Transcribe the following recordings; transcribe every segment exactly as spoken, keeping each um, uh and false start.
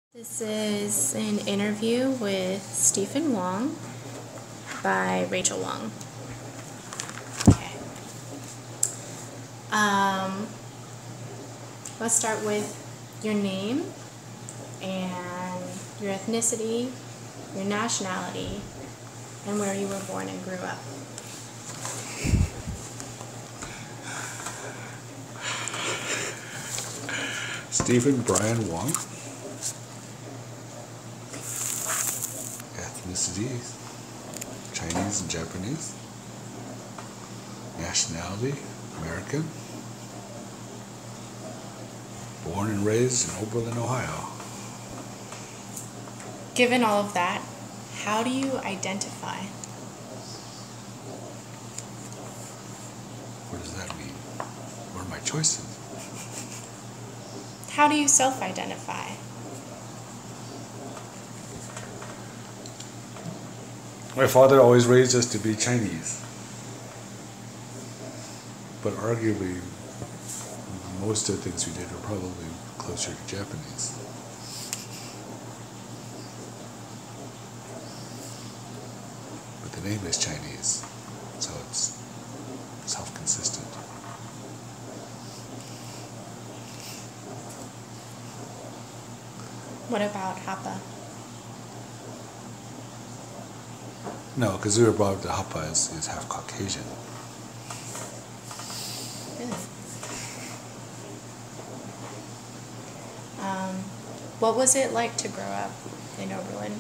This is an interview with Stephen Wong by Rachel Wong. Okay. Um, let's start with your name and your ethnicity, your nationality, and where you were born and grew up. Stephen Bryan Wong. Ethnicity, Chinese and Japanese. Nationality, American. Born and raised in Oberlin, Ohio. Given all of that, how do you identify? What does that mean? What are my choices? How do you self-identify? My father always raised us to be Chinese. But arguably, most of the things we did were probably closer to Japanese. But the name is Chinese, so it's self-consistent. What about Hapa? No, because we were brought up that Hapa is, is half Caucasian. Really? Um, what was it like to grow up in Oberlin?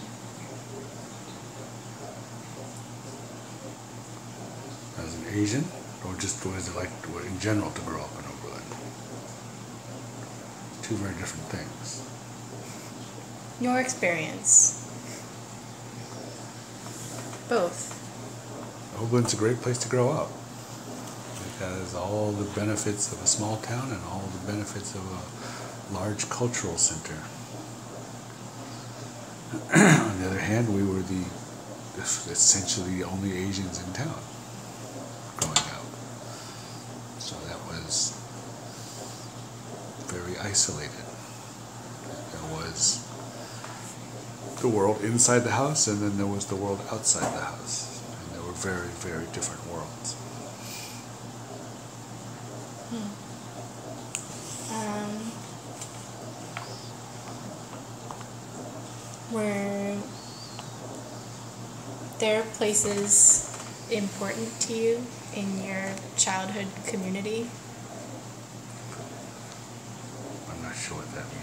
As an Asian, or just what is it like to, in general to grow up in Oberlin? Two very different things. Your experience. Both. Oberlin's a great place to grow up. It has all the benefits of a small town and all the benefits of a large cultural center. On the other hand, we were the essentially the only Asians in town growing up. So that was very isolated. There was the world inside the house, and then there was the world outside the house. And they were very, very different worlds. Hmm. Um, were there places important to you in your childhood community? I'm not sure what that means.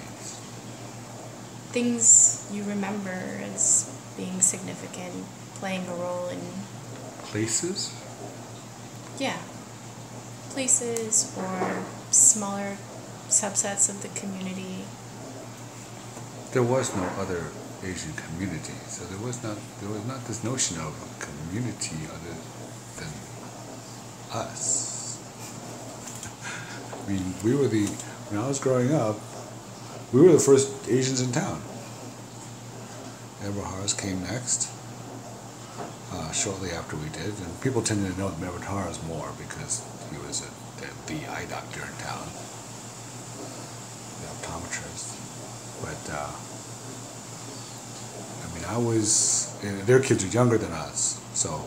Things you remember as being significant, playing a role in... Places? Yeah. Places or smaller subsets of the community. There was no other Asian community, so there was not there was not this notion of a community other than us. I mean, we were the when I was growing up, we were the first Asians in town. Eberhards came next, uh, shortly after we did, and people tended to know Eberhards more because he was a, the, the eye doctor in town, the optometrist. But uh, I mean, I was, and their kids were younger than us, so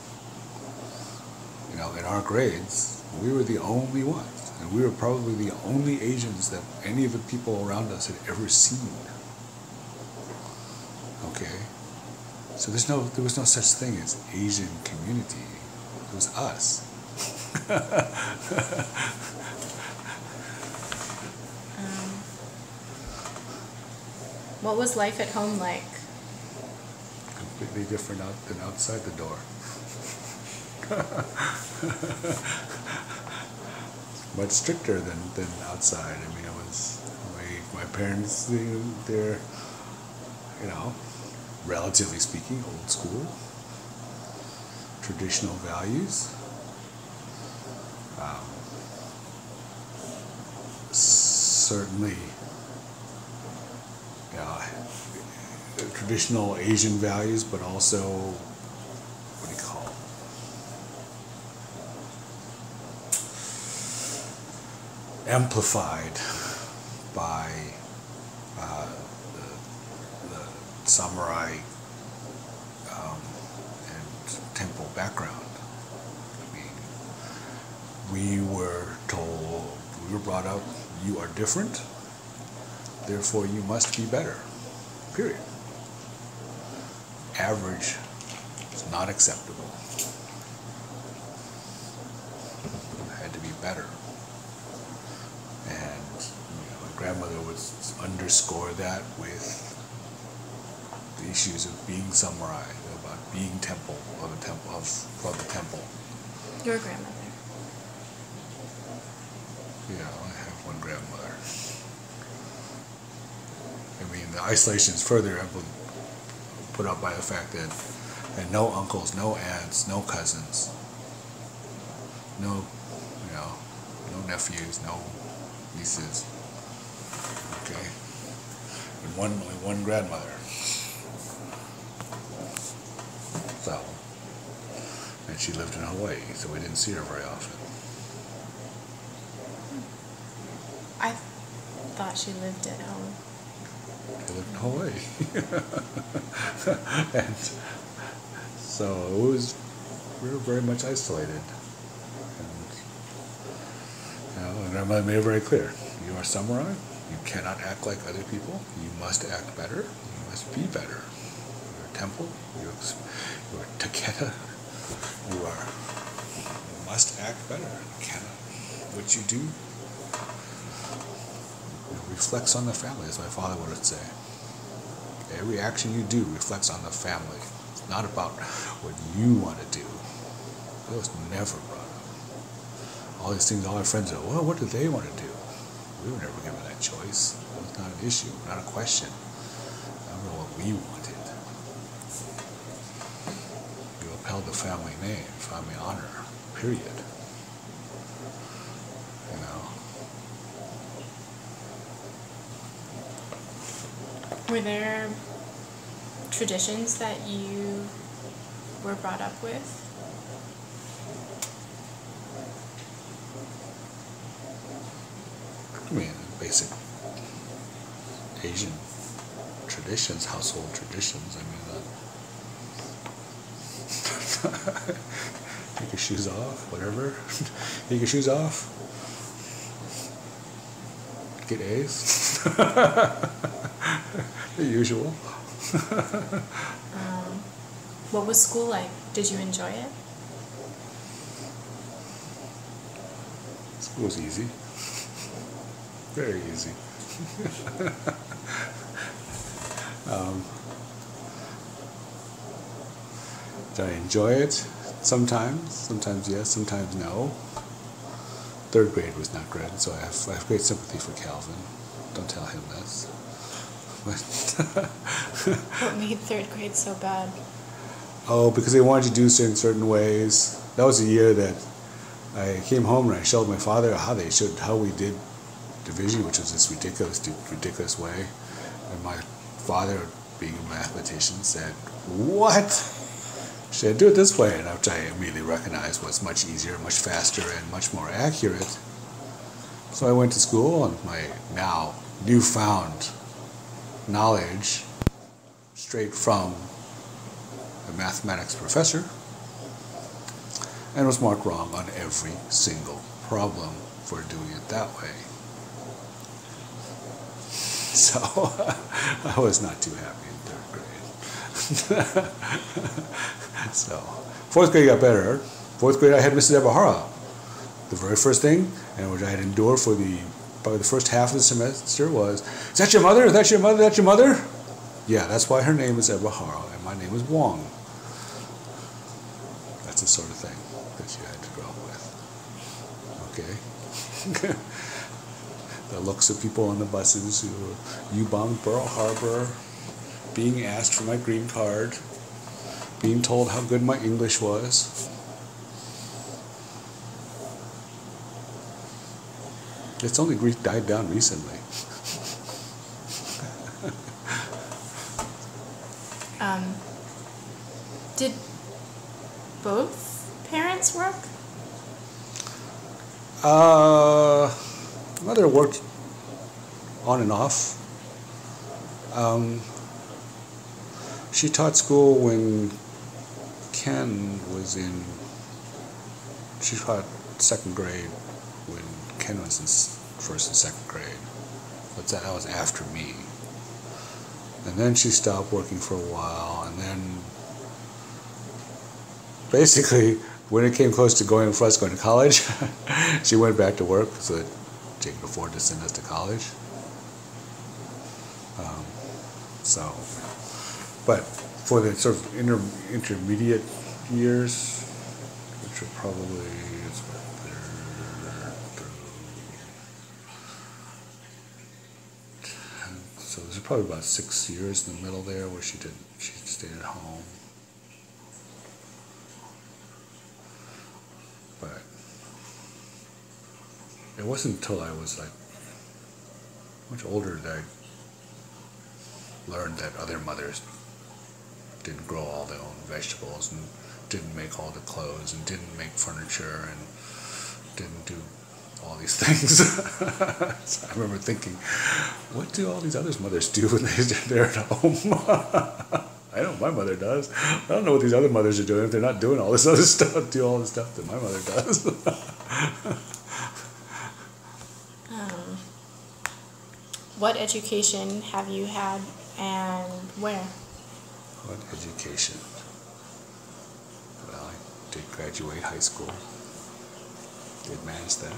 you know, in our grades, we were the only ones. And we were probably the only Asians that any of the people around us had ever seen. Okay? So there's no, there was no such thing as Asian community. It was us. um, what was life at home like? Completely different out than outside the door. Much stricter than, than outside. I mean, it was my, my parents, they, they're, you know, relatively speaking, old school, traditional values. Um, certainly, you know, traditional Asian values, but also, what do you call it? Amplified by uh, the samurai um, and temple background. I mean, we were told, we were brought up, you are different, therefore you must be better, period. Average is not acceptable. It had to be better. And you know, my grandmother would underscore that with the issues of being samurai, about being temple, of a temple, of, of the temple. Your grandmother. Yeah, I have one grandmother. I mean, the isolation is further put up by the fact that and no uncles, no aunts, no cousins, no, you know, no nephews, no nieces. Okay, and one only one grandmother. So, and she lived in Hawaii, so we didn't see her very often. I thought she lived at home. She lived in Hawaii. And so it was, we were very much isolated. And, you know, and grandmother made it very clear. You are samurai. You cannot act like other people. You must act better. You must be better. You are temple. You are, you are taketa. You are, you must act better. You cannot. What you do, reflects on the family, as my father would say. Every action you do reflects on the family. It's not about what you want to do. That was never brought up. All these things, all our friends are, well, what do they want to do? We were never given that choice. It was not an issue, not a question. I don't know what we wanted. You upheld the family name, family honor, period. You know. Were there traditions that you were brought up with? I mean, basic Asian traditions, household traditions. I mean, uh, take your shoes off, whatever. Take your shoes off. Get A's. The usual. um, what was school like? Did you enjoy it? School was easy. Very easy. um, did I enjoy it? Sometimes. Sometimes yes, sometimes no. Third grade was not good, so I have, I have great sympathy for Calvin. Don't tell him this. What made third grade so bad? Oh, because they wanted you to do certain certain ways. That was the year that I came home and I showed my father how they showed how we did division, which was this ridiculous, ridiculous way. And my father, being a mathematician, said, "What? Should I do it this way?" And which I immediately recognized was much easier, much faster, and much more accurate. So I went to school, and my now newfound knowledge, straight from a mathematics professor, and was marked wrong on every single problem for doing it that way. So I was not too happy in third grade. So fourth grade got better. Fourth grade I had Missus Ebahara. The very first thing, and which I had endured for the probably the first half of the semester was, "Is that your mother? Is that your mother? Is that your mother?" Yeah, that's why her name is Ebahara and my name is Wong. That's the sort of thing that you had to grow up with. Okay. The looks of people on the buses who you bombed Pearl Harbor, being asked for my green card, being told how good my English was. It's only died down recently. um, did both parents work? Uh, mother worked on and off. Um, She taught school when Ken was in, she taught second grade when Ken was in first and second grade. But that was after me. And then she stopped working for a while, and then basically when it came close to going for us going to college, she went back to work so that she could afford to send us to college. Um, so, but for the sort of inter, intermediate years, which are probably it's what, third through, so there's probably about six years in the middle there where she did she stayed at home. But it wasn't until I was like much older that I learned that other mothers didn't grow all their own vegetables and didn't make all the clothes and didn't make furniture and didn't do all these things. So I remember thinking, what do all these other mothers do when they're at home? I know my mother does. I don't know what these other mothers are doing if they're not doing all this other stuff, do all the stuff that my mother does. um, what education have you had and where? What education? Well, I did graduate high school. Did manage that.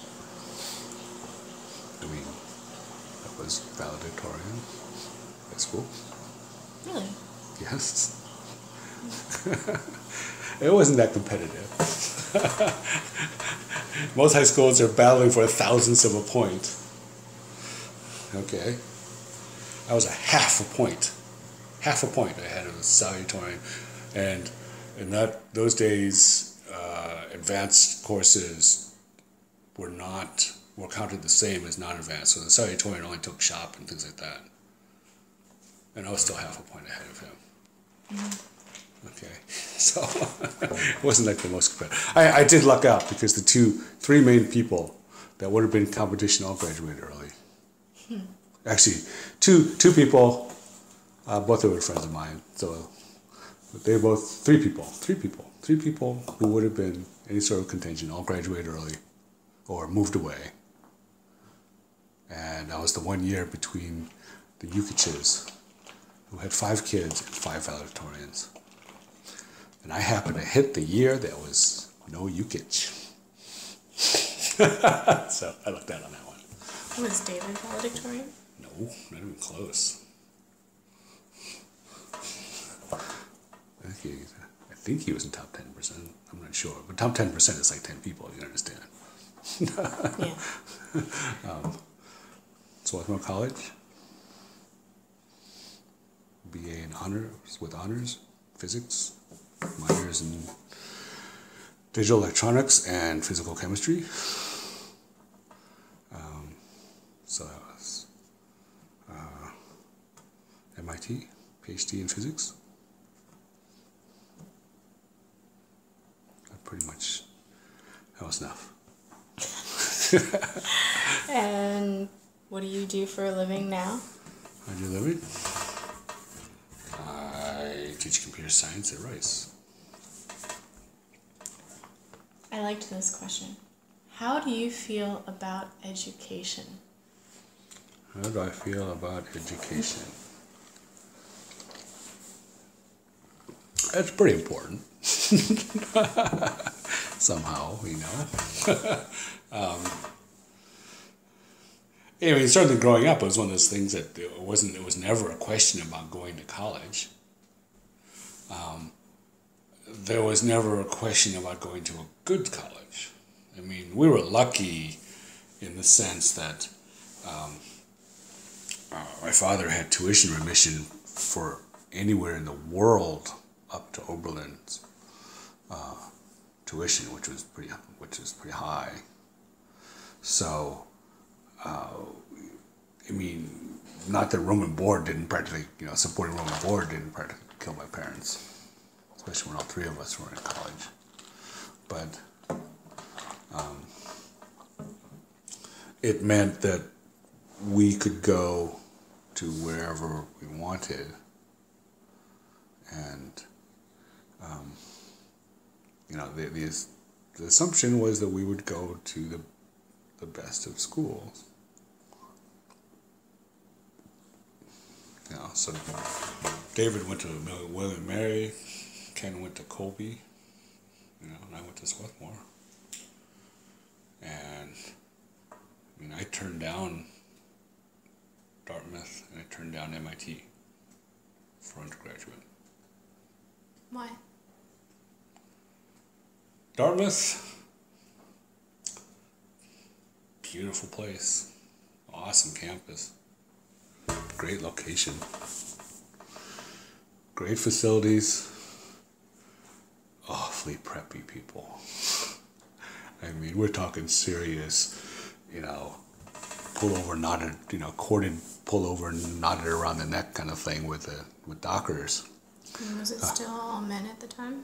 I mean, that was valedictorian high school. Really? Yes. It wasn't that competitive. Most high schools are battling for a thousandths of a point. Okay. I was a half a point. Half a point I had as a valedictorian. And in that those days, uh, advanced courses were not were counted the same as non-advanced. So the valedictorian only took shop and things like that. And I was still half a point ahead of him. Mm-hmm. Okay, so it wasn't like the most competitive. I, I did luck out because the two, three main people that would have been in competition all graduated early. Hmm. Actually, two two people, uh, both of them were friends of mine. So they both, three people, three people, three people who would have been any sort of contention all graduated early or moved away. And that was the one year between the Yukiches, who had five kids and five valedictorians. And I happened to hit the year that was no Yukich. So I looked out on that one. Was David valedictorian? No, not even close. I think, he, I think he was in top ten percent. I'm not sure. But top ten percent is like ten people, you understand. Yeah. um, Swarthmore College. B A in honors, with honors, physics, minors in digital electronics and physical chemistry. Um, so that was uh, M I T, PhD in physics. That pretty much, that was enough. And what do you do for a living now? How do you living? I teach computer science at Rice. I liked this question. How do you feel about education? How do I feel about education? That's pretty important. Somehow, you know. um, I mean, certainly growing up, it was one of those things that it wasn't. It was never a question about going to college. Um, there was never a question about going to a good college. I mean, we were lucky in the sense that um, uh, my father had tuition remission for anywhere in the world up to Oberlin's uh, tuition, which was pretty, which was pretty high. So. Uh, I mean, not that room and board didn't practically, you know, supporting room and board didn't practically kill my parents, especially when all three of us were in college. But um, it meant that we could go to wherever we wanted And, um, you know, the, the, the assumption was that we would go to the, the best of schools. You know, so David went to William and Mary, Ken went to Colby, you know, and I went to Swarthmore. And, I mean, I turned down Dartmouth and I turned down M I T for undergraduate. Why? Dartmouth, beautiful place, awesome campus, great location, great facilities, awfully preppy people. I mean, we're talking serious, you know, pull over, knotted, you know, corded pull over and knotted around the neck kind of thing with the with dockers. And was it still uh, all men at the time?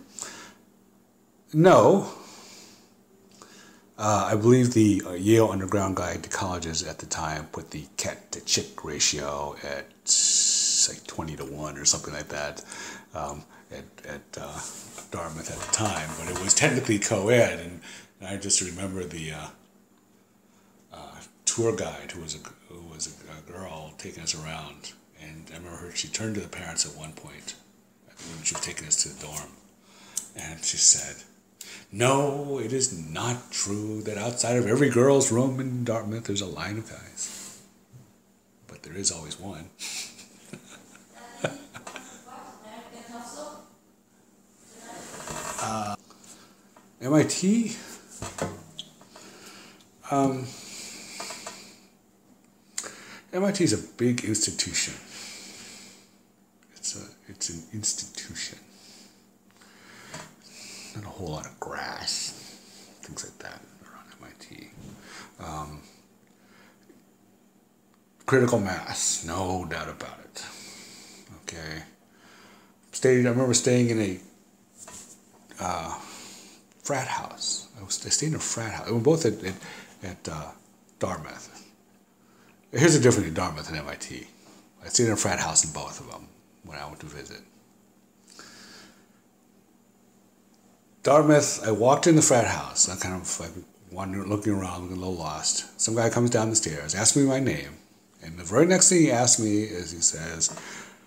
No. Uh, I believe the uh, Yale Underground Guide to Colleges at the time put the cat to chick ratio at like twenty to one or something like that um, at, at uh, Dartmouth at the time, but it was technically co-ed, and, and I just remember the uh, uh, tour guide who was a who was a, a girl taking us around, and I remember her. She turned to the parents at one point when she was taking us to the dorm, and she said, "No, it is not true that outside of every girl's room in Dartmouth there's a line of guys, but there is always one." uh, M I T. Um, M I T is a big institution. It's a it's an institution. Not a whole lot of grass, things like that around M I T. Um, critical mass, no doubt about it. Okay. Stayed. I remember staying in a uh, frat house. I was I stayed in a frat house. We were both at at, at uh, Dartmouth. Here's the difference between Dartmouth and M I T. I stayed in a frat house in both of them when I went to visit. Dartmouth, I walked in the frat house. I kind of like wandering, looking around, looking a little lost. Some guy comes down the stairs, asks me my name, and the very next thing he asks me is he says,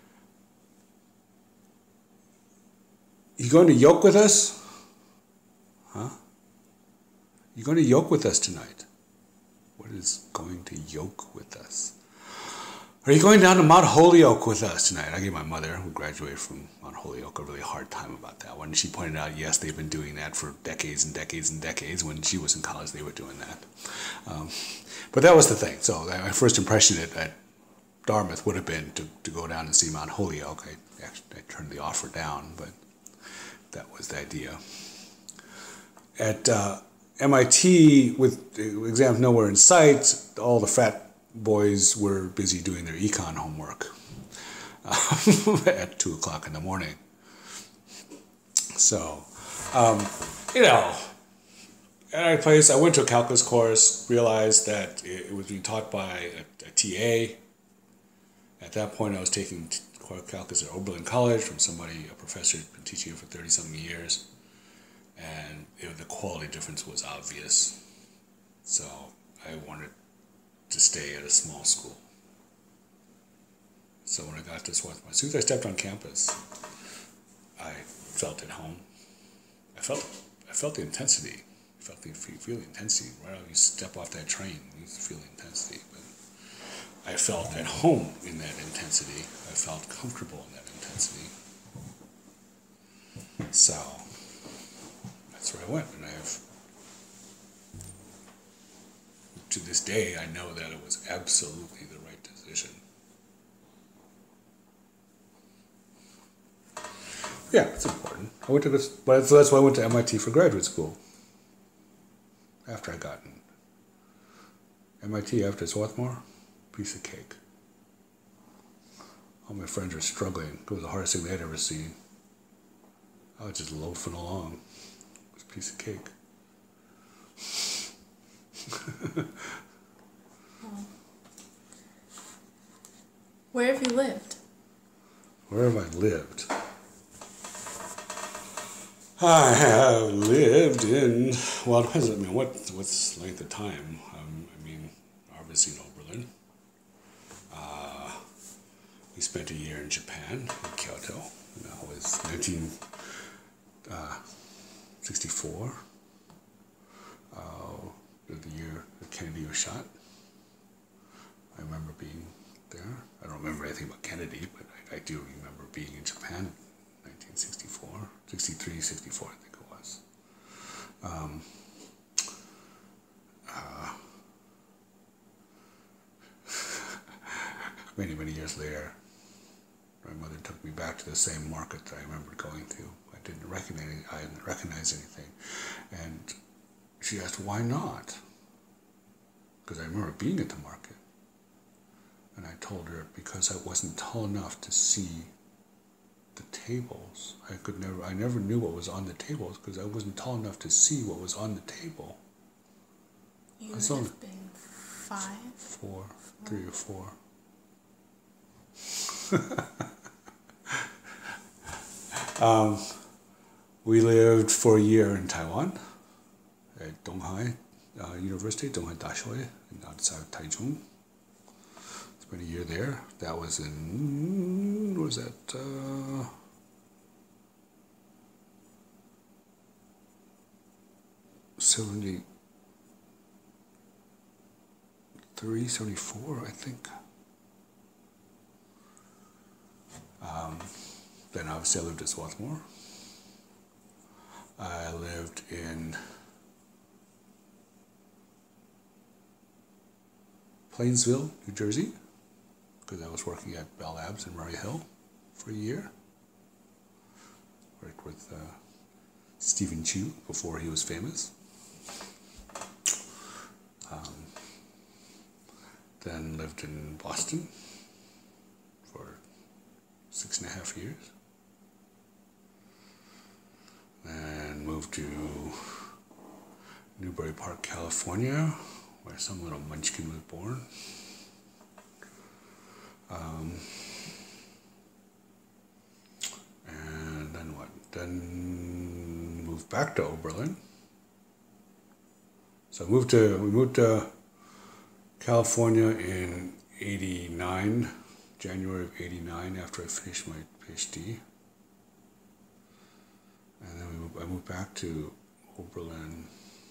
"You going to yoke with us? Huh? You going to yoke with us tonight?" What is going to yoke with us? "Are you going down to Mount Holyoke with us tonight?" I gave my mother, who graduated from Mount Holyoke, a really hard time about that one. She pointed out, yes, they've been doing that for decades and decades and decades. When she was in college, they were doing that. Um, but that was the thing. So my first impression at, at Dartmouth would have been to, to go down and see Mount Holyoke. I, actually, I turned the offer down, but that was the idea. At uh, M I T, with exams nowhere in sight, all the frat boys were busy doing their econ homework uh, at two o'clock in the morning. So, um, you know, at our place, I went to a calculus course, realized that it was being taught by a, a T A. At that point, I was taking calculus at Oberlin College from somebody, a professor who'd been teaching it for thirty-something years. And it, the quality difference was obvious. So I wanted to stay at a small school. So when I got to Swarthmore, as soon as I stepped on campus, I felt at home. I felt I felt the intensity. I felt the feel the intensity. Right when you step off that train, you feel the intensity. But I felt at home in that intensity. I felt comfortable in that intensity. So that's where I went, and I have, to this day, I know that it was absolutely the right decision. Yeah, it's important. I went to this, but so that's why I went to M I T for graduate school. After I got in M I T after Swarthmore, piece of cake. All my friends were struggling. It was the hardest thing they'd ever seen. I was just loafing along. It was a piece of cake. Oh. Where have you lived? Where have I lived? I have lived in, well, it depends, I mean, what, what's length of time? Um, I mean, obviously in Oberlin. Uh, we spent a year in Japan, in Kyoto. That was nineteen sixty-four, uh, the year that Kennedy was shot. I remember being there. I don't remember anything about Kennedy, but I, I do remember being in Japan. nineteen sixty-four, sixty-three, sixty-four, I think it was. Um, uh, many, many years later, my mother took me back to the same market that I remember going to. I didn't recognize, I didn't recognize anything. And she asked, why not? Because I remember being at the market. And I told her, because I wasn't tall enough to see the tables. I could never, I never knew what was on the tables because I wasn't tall enough to see what was on the table. You I would saw have been five? Four, three or four. um, we lived for a year in Taiwan at Donghai uh, University, Donghai Dashui, outside of Taichung. Spent a year there. That was in, what was that? Uh, seventy-three, seventy-four, I think. Um, then obviously I lived at Swarthmore. I lived in Plainsville, New Jersey, because I was working at Bell Labs in Murray Hill for a year. Worked with uh, Stephen Chu before he was famous. Um, then lived in Boston for six and a half years. And moved to Newbury Park, California, where some little munchkin was born. Um, and then what? Then moved back to Oberlin. So I moved to, we moved to California in eighty-nine, January of eighty-nine, after I finished my PhD. And then we moved, I moved back to Oberlin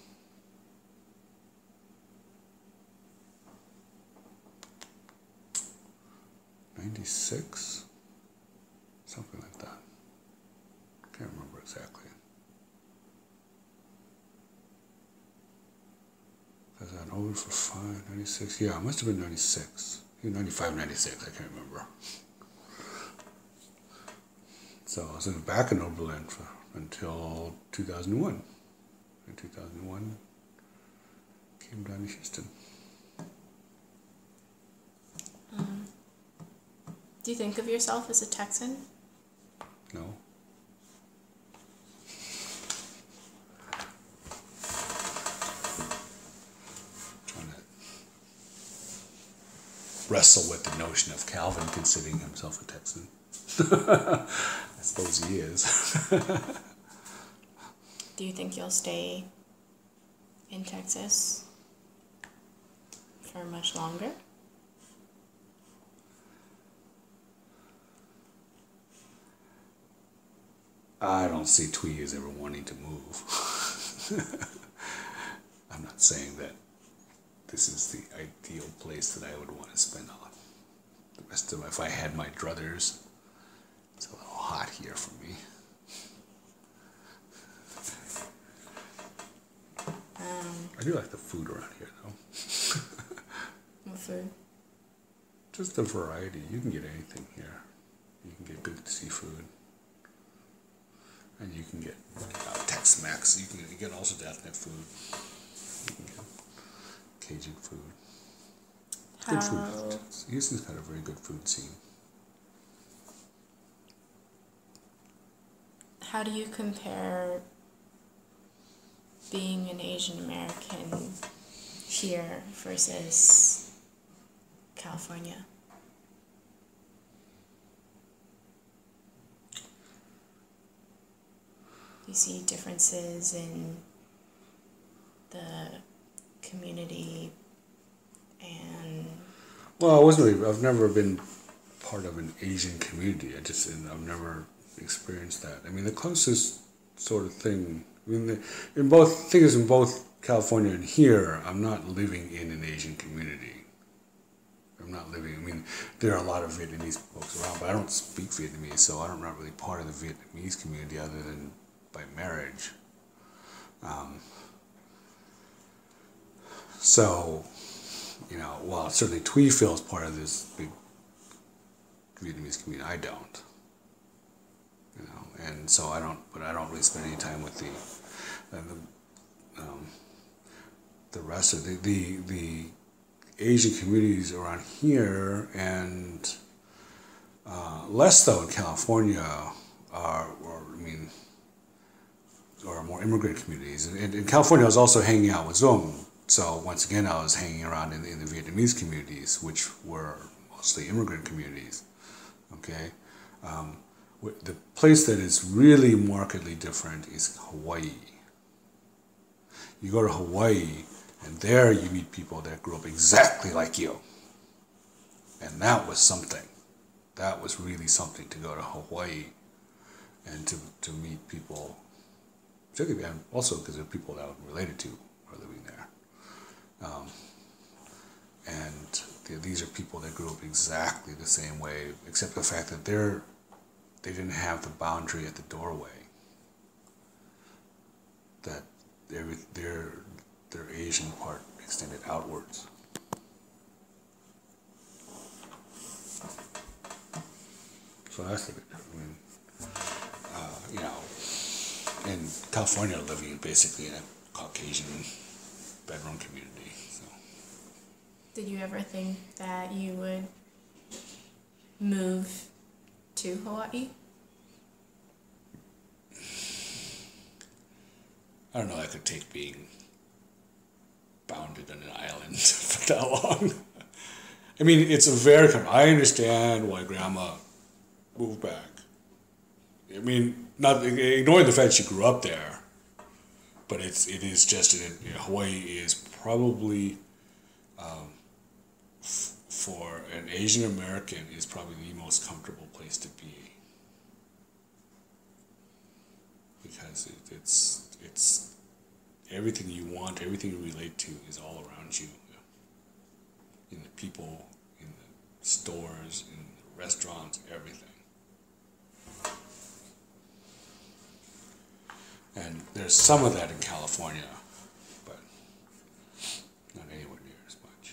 ninety-six, something like that. Can't remember exactly. I was at Oberlin for five, ninety-six. Yeah, it must have been ninety-six. ninety-five, ninety-six, I can't remember. So I was back in Oberlin for, until two thousand one. In two thousand one, came down to Houston. Um, do you think of yourself as a Texan? No. Trying to wrestle with the notion of Calvin considering himself a Texan. I suppose he is. Do you think you'll stay in Texas for much longer? I don't see Twee as ever wanting to move. I'm not saying that this is the ideal place that I would want to spend all the rest of my, if I had my druthers. It's a little hot here for me. Um, I do like the food around here, though. what food? Just the variety. You can get anything here. You can get good seafood. And you can get uh, Tex-Mex. You can get also ethnic food. You can get Cajun food. Good How, food. Houston's got a very good food scene. how do you compare being an Asian American here versus California? you see differences in the community and... Well, I wasn't really, I've never been part of an Asian community. I just, I've never experienced that. I mean, the closest sort of thing, I mean, the, in both, things in both California and here, I'm not living in an Asian community. I'm not living, I mean, there are a lot of Vietnamese folks around, but I don't speak Vietnamese, so I'm not really part of the Vietnamese community other than by marriage. Um, so, you know, while certainly Thuy feels part of this big Vietnamese community, I don't. You know, and so I don't, but I don't really spend any time with the, uh, the, um, the rest of the, the, the Asian communities around here, and uh, less so in California, are, or I mean, or more immigrant communities. And in California, I was also hanging out with Zong. So once again, I was hanging around in, in the Vietnamese communities, which were mostly immigrant communities. Okay, um, the place that is really markedly different is Hawaii. You go to Hawaii, and there you meet people that grew up exactly like you. And that was something. That was really something to go to Hawaii and to, to meet people, particularly, and also because there are people that I'm related to are living there. Um, and th- these are people that grew up exactly the same way, except the fact that they're, they didn't have the boundary at the doorway. That their, their, their Asian part extended outwards. So that's the big, I mean, uh, you know, in California, living basically in a Caucasian bedroom community. So. Did you ever think that you would move to Hawaii? I don't know, I could take being bounded on an island for that long. I mean, it's a very, I understand why Grandma moved back. I mean, not ignoring the fact she grew up there, but it's it is just you know, Hawaii is probably um, f- for an Asian American is probably the most comfortable place to be because it, it's it's everything you want, everything you relate to is all around you. In the people, in the stores, in the restaurants, everything. And there's some of that in California, but not anywhere near as much.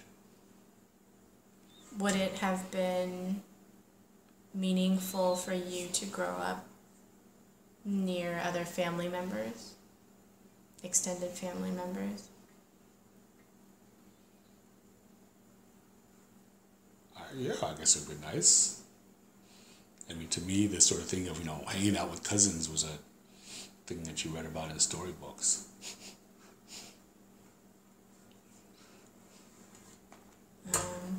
Would it have been meaningful for you to grow up near other family members, extended family members? Uh, yeah, I guess it would be nice. I mean, to me, this sort of thing of, you know, hanging out with cousins was a thing that you read about in storybooks. Um,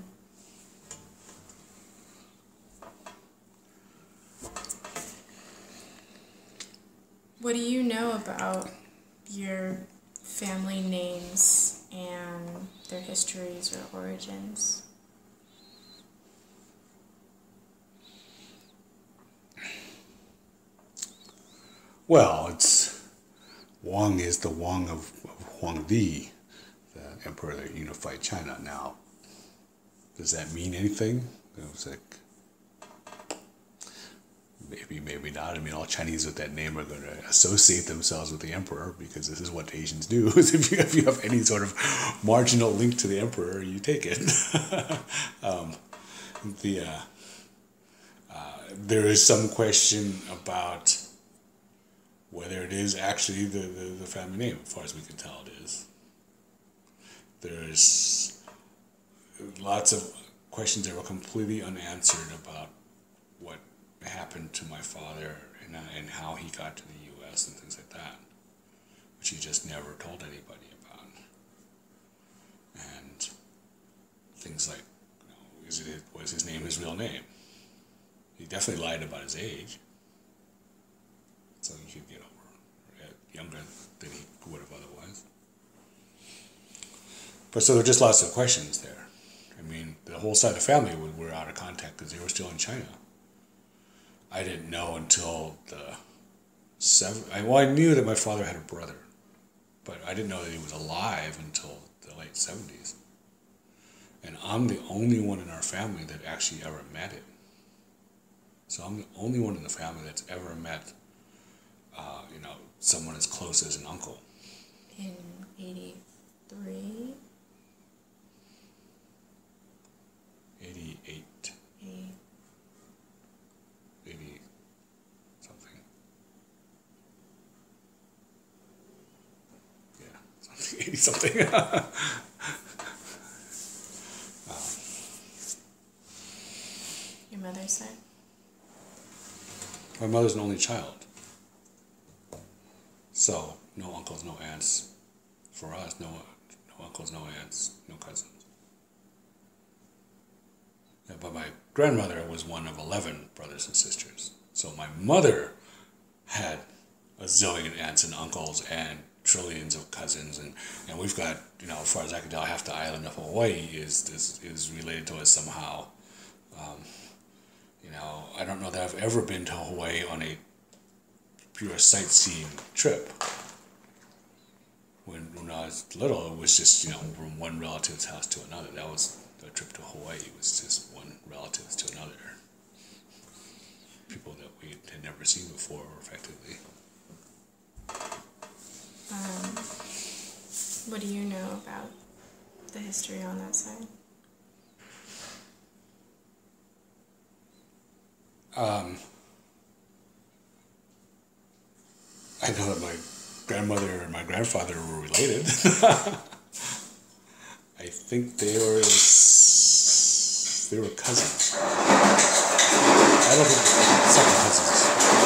what do you know about your family names and their histories or origins? Well, it's Wong is the Wong of, of Huangdi, the emperor that unified China. Now, does that mean anything? It was like, maybe, maybe not. I mean, all Chinese with that name are going to associate themselves with the emperor because this is what Asians do. Is if you if you have any sort of marginal link to the emperor, you take it. um, the uh, uh, there is some question about whether it is actually the, the, the family name, as far as we can tell it is. There's lots of questions that were completely unanswered about what happened to my father and, uh, and how he got to the U S and things like that, which he just never told anybody about. And things like, you know, is it, was his name his real name? He definitely lied about his age. So you could get over younger than he would have otherwise. But so there were just lots of questions there. I mean, the whole side of the family were out of contact because they were still in China. I didn't know until the seven. I, well, I knew that my father had a brother, but I didn't know that he was alive until the late seventies. And I'm the only one in our family that actually ever met him. So I'm the only one in the family that's ever met, uh, you know, someone as close as an uncle. In eighty-three? eighty-eight. Eight. eighty something. Yeah, something, eighty something. um, Your mother's side? my mother's an only child. So, no uncles, no aunts. For us, no, no uncles, no aunts, no cousins. Yeah, but my grandmother was one of eleven brothers and sisters. So my mother had a zillion aunts and uncles and trillions of cousins. And, and we've got, you know, as far as I can tell, half the island of Hawaii is, is, is related to us somehow. Um, you know, I don't know that I've ever been to Hawaii on a pure sightseeing trip. When, when I was little, it was just, you know, from one relative's house to another. That was the trip to Hawaii. It was just one relative to another. People that we had never seen before, effectively. Um, what do you know about the history on that side? Um, I know that my grandmother and my grandfather were related. I think they were they were cousins. I don't think second cousins.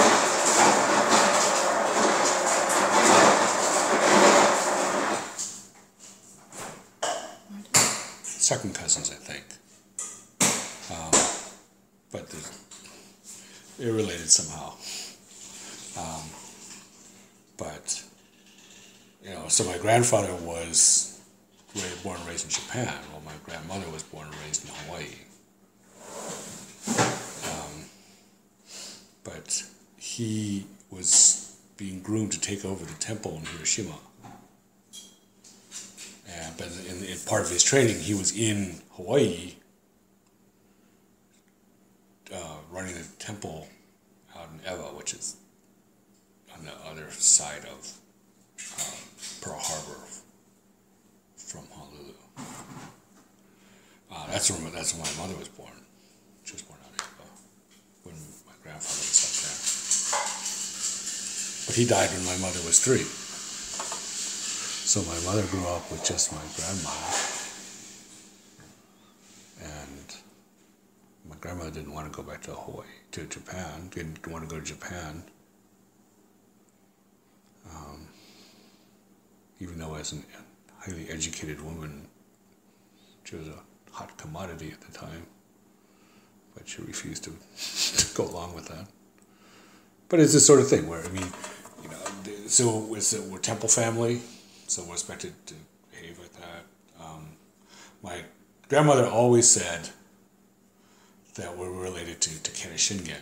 Second cousins, I think. Um, but they're related somehow. Um, but you know, so my grandfather was born and raised in Japan, while my grandmother was born and raised in Hawaii. Um, but he was being groomed to take over the temple in Hiroshima. And, but in, in part of his training, he was in Hawaii, uh, running the temple out in Ewa, which is on the other side of uh, Pearl Harbor from Honolulu. Uh, that's where that's where my mother was born. She was born out in Ewa when my grandfather was up there. But he died when my mother was three. So my mother grew up with just my grandmother. And my grandmother didn't want to go back to Hawaii, to Japan, didn't want to go to Japan. Um, even though as a highly educated woman, she was a hot commodity at the time. But she refused to, to go along with that. But it's this sort of thing where, I mean, you know, so it's a, we're a temple family. So we're expected to behave like that. Um, my grandmother always said that we're related to Takeda Shingen.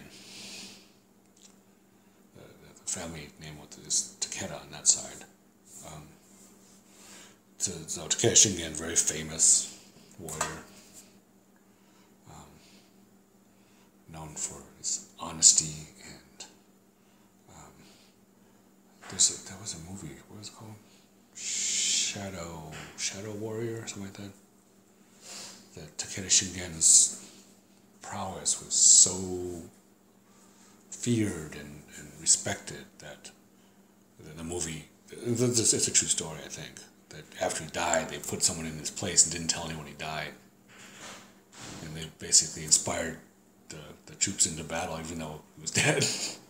The, the family name is Takeda on that side. Um, so, so Takeda Shingen, very famous warrior, um, known for his honesty and um, there's a, there was a movie. What was it called? Shadow, Shadow Warrior, or something like that. That Takeda Shingen's prowess was so feared and, and respected that the, the movie, it's, it's a true story, I think, that after he died, they put someone in his place and didn't tell anyone he died. And they basically inspired the, the troops into battle, even though he was dead.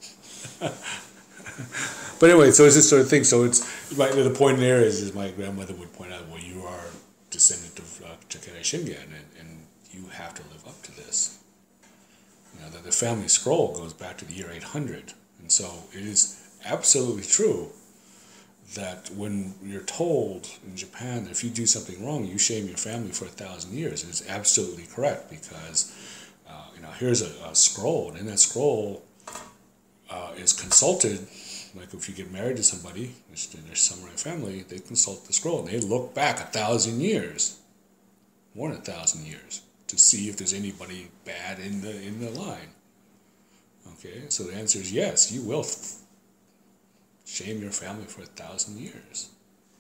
But anyway, so it's this sort of thing. So it's my, the point there is, is my grandmother would point out, well, you are descendant of uh, Takeda Shingen, and, and you have to live up to this. You know, the, the family scroll goes back to the year eight hundred, and so it is absolutely true that when you're told in Japan that if you do something wrong, you shame your family for a thousand years, it's absolutely correct, because uh, you know, here's a, a scroll, and in that scroll uh, is consulted. Like if you get married to somebody, which in their samurai family, they consult the scroll and they look back a thousand years, more than a thousand years, to see if there's anybody bad in the in the line. Okay, so the answer is yes, you will f- shame your family for a thousand years.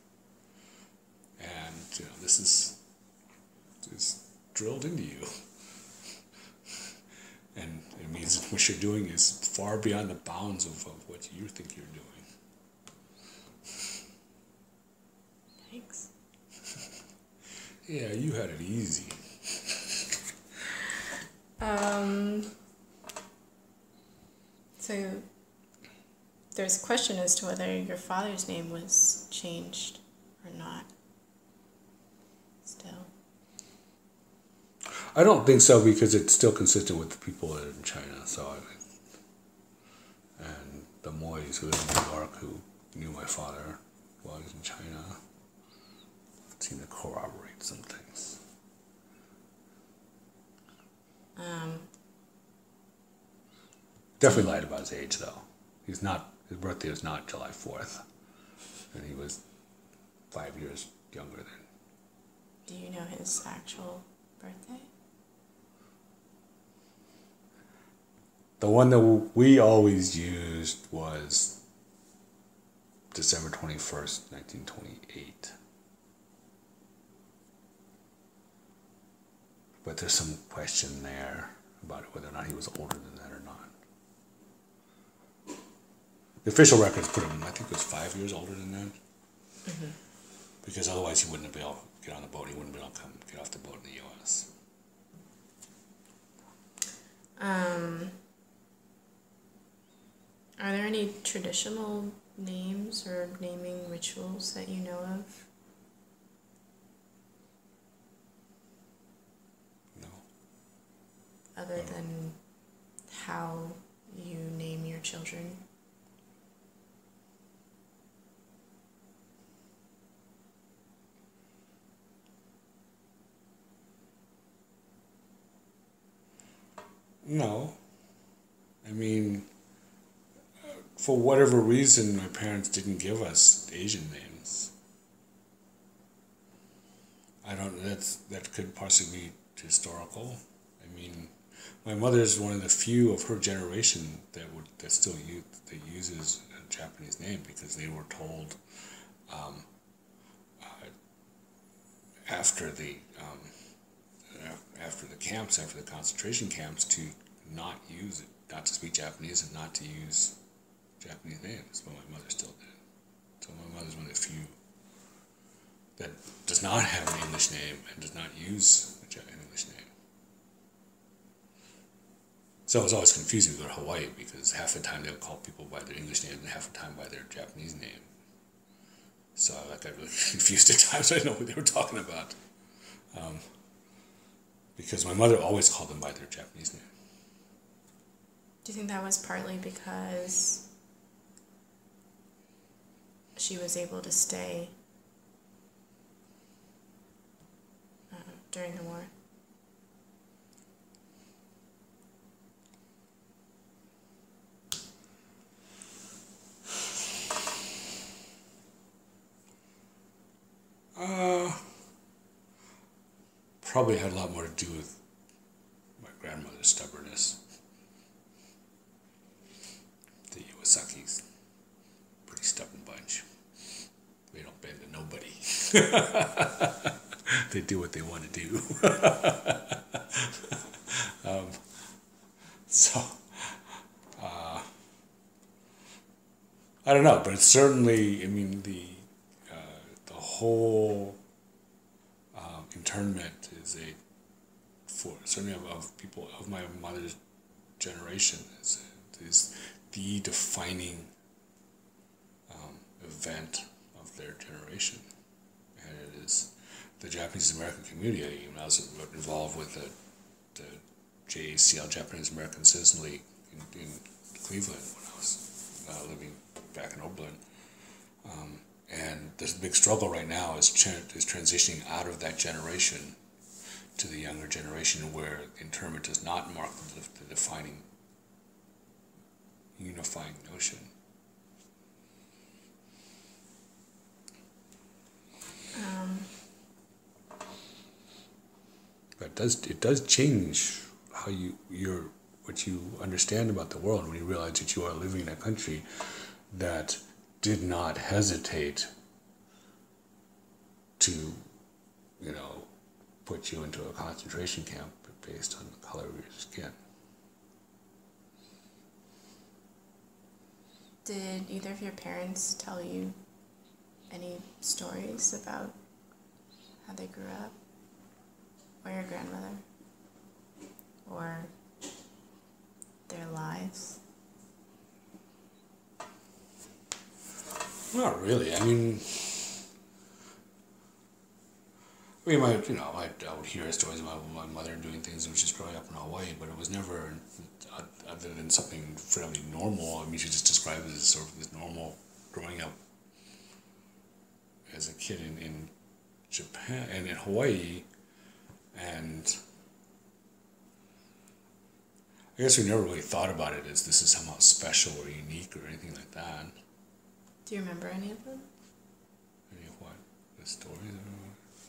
And you know, this is, is drilled into you. And it means that what you're doing is far beyond the bounds of, of what you think you're doing. Thanks. Yeah, you had it easy. Um, so there's a question as to whether your father's name was changed or not. Still. I don't think so, because it's still consistent with the people in China. So, I, and the Moys who live in New York, who knew my father while he was in China, seem to corroborate some things. Um, Definitely lied about his age, though. He's not. His birthday was not July fourth, and he was five years younger than. Do you know his actual birthday? The one that we always used was December twenty-first, nineteen twenty-eight. But there's some question there about whether or not he was older than that or not. The official records put him, I think it was five years older than that. Mm-hmm. Because otherwise he wouldn't have been able to get on the boat. He wouldn't have been able to come get off the boat in the U S. Um, are there any traditional names or naming rituals that you know of? No. Other No. than how you name your children? No. I mean, for whatever reason, my parents didn't give us Asian names. I don't, that's, that could possibly be historical. I mean, my mother is one of the few of her generation that would, that still use, that uses a Japanese name, because they were told um, uh, after the um, after the camps, after the concentration camps, to not use it, not to speak Japanese and not to use Japanese names, but my mother still did. So my mother's one of the few that does not have an English name and does not use an English name. So it was always confusing to go to Hawaii, because half the time they would call people by their English name and half the time by their Japanese name. So I got really confused at times. I didn't know what they were talking about. Um, because my mother always called them by their Japanese name. Do you think that was partly because she was able to stay uh, during the war? Uh, probably had a lot more to do with my grandmother's stubbornness. The Iwasaki's a pretty stubborn bunch. They don't bend to nobody. They do what they want to do. um, so, uh, I don't know, but it's certainly, I mean, the whole uh, internment is a, for certainly of, of people of my mother's generation, is, is the defining um, event of their generation, and it is the Japanese American community. Even I was involved with the, the J A C L, Japanese American Citizen League, in, in Cleveland when I was uh, living back in Oberlin. Um, And this big struggle right now is, tra- is transitioning out of that generation to the younger generation where internment does not mark the, the defining, unifying notion. Um, but it does it does change how you your what you understand about the world when you realize that you are living in a country that did not hesitate to, you know, put you into a concentration camp based on the color of your skin. did either of your parents tell you any stories about how they grew up? Or your grandmother? Or their lives? Not really. I mean, I mean, my, you know, I, I would hear stories about my mother doing things when she was growing up in Hawaii, but it was never other than something fairly normal. I mean, she just described it as sort of this normal growing up as a kid in, in Japan and in Hawaii, and I guess we never really thought about it as this is somehow special or unique or anything like that. Do you remember any of them? Any of what? The stories? I don't know.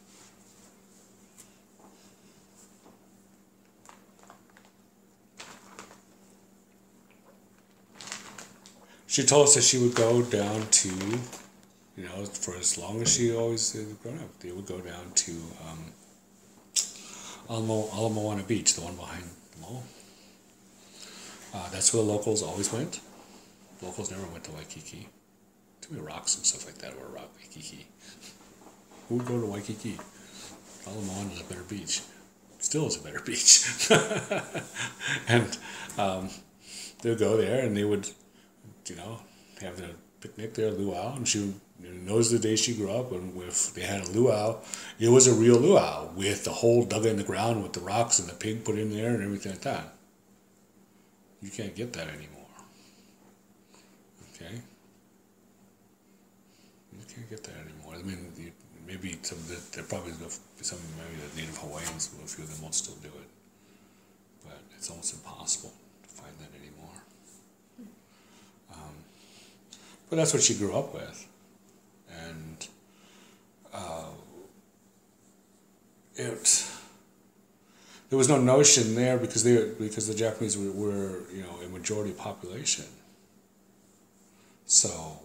She told us that she would go down to, you know, for as long as she always had grown up, they would go down to um, Ala Ala Moana Beach, the one behind the mall. Uh, that's where the locals always went. Locals never went to Waikiki. Too many rocks and stuff like that were rock Waikiki. Who would go to Waikiki? Ala Moana is a better beach. Still is a better beach. And um, they would go there and they would, you know, have the picnic there, luau, and she would, you know, those are the days she grew up, and if they had a luau, it was a real luau with the hole dug in the ground with the rocks and the pig put in there and everything like that. You can't get that anymore. Okay? You can't get that anymore. I mean, you, maybe some, there probably some, maybe the native Hawaiians, a few of them will still do it, but it's almost impossible to find that anymore. Um, but that's what she grew up with, and uh, it. There was no notion there because they because the Japanese were, were you know a majority population. So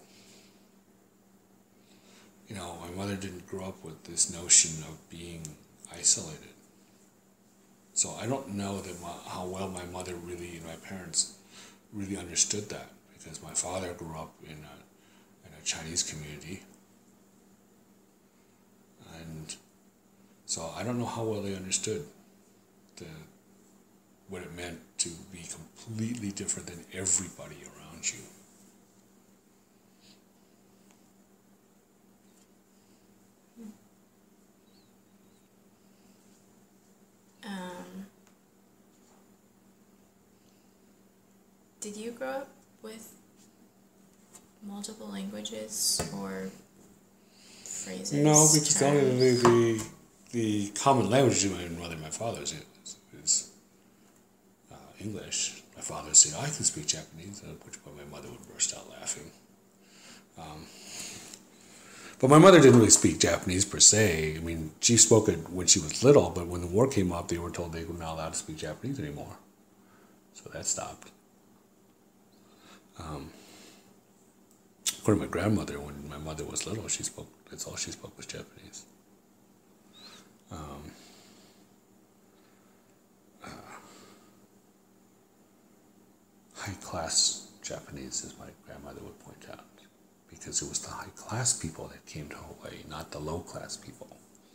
you know my mother didn't grow up with this notion of being isolated. So I don't know that my, how well my mother really and my parents really understood that, because my father grew up in a, in a Chinese community, and so I don't know how well they understood the, what it meant to be completely different than everybody around you. Um, did you grow up with multiple languages or phrases? No, because the only terms? the, the the common language of my mother and my father's is, is uh, English. My father would say, "I can speak Japanese," at which point my mother would burst out laughing. Um, but my mother didn't really speak Japanese per se. I mean, she spoke it when she was little, but when the war came up, they were told they were not allowed to speak Japanese anymore. So that stopped. Um, according to my grandmother, when my mother was little, she spoke, that's all she spoke was Japanese. Um, uh, high-class Japanese, as my grandmother would point out, because it was the high-class people that came to Hawaii, not the low-class people.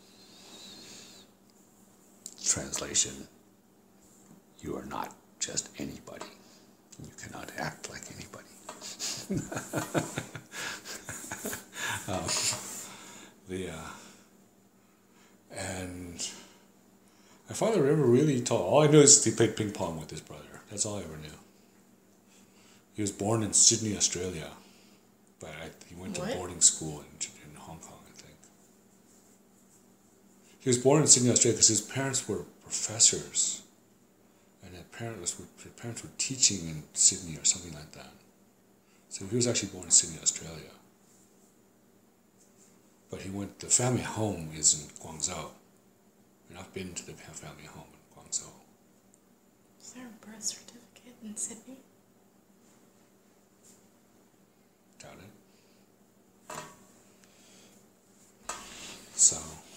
Translation: you are not just anybody. You cannot act like anybody. um, the uh, and my father never really taught. All I knew is he played ping pong with his brother. That's all I ever knew. He was born in Sydney, Australia. but I, he went to What? boarding school in, in Hong Kong, I think. He was born in Sydney, Australia, because his parents were professors, and his parents were, his parents were teaching in Sydney or something like that. So he was actually born in Sydney, Australia. But he went, the family home is in Guangzhou. And I've been to the family home in Guangzhou. Is there a birth certificate in Sydney? Doubt it. So,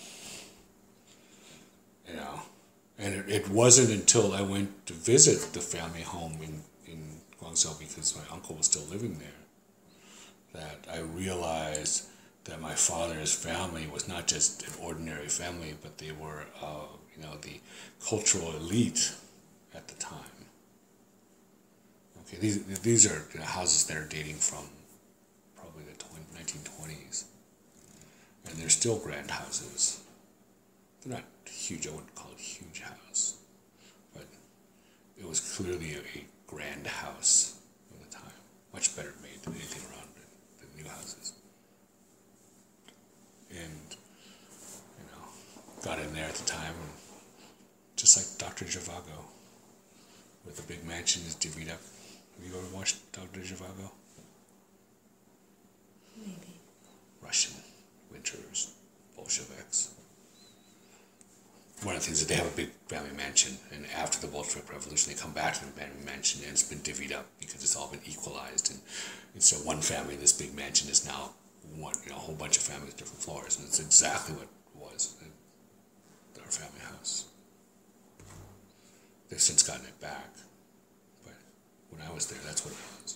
you know, and it, it wasn't until I went to visit the family home in, in Guangzhou, because my uncle was still living there, that I realized that my father's family was not just an ordinary family, but they were, uh, you know, the cultural elite at the time. Okay, these these are, you know, houses that are dating from probably the nineteen twenties, and they're still grand houses. They're not huge. I wouldn't call it a huge house, but it was clearly a, a grand house at the time, much better made than anything around it, than new houses. And, you know, got in there at the time, and just like Doctor Zhivago, with the big mansion is divvied up. Have you ever watched Doctor Zhivago? Maybe. Russian winters, Bolsheviks. One of the things is that they have a big family mansion, and after the Bolshevik Revolution, they come back to the family mansion, and it's been divvied up because it's all been equalized, and, and so one family in this big mansion is now one, you know, a whole bunch of families, different floors, and it's exactly what it was in our family house. They've since gotten it back, but when I was there, that's what it was.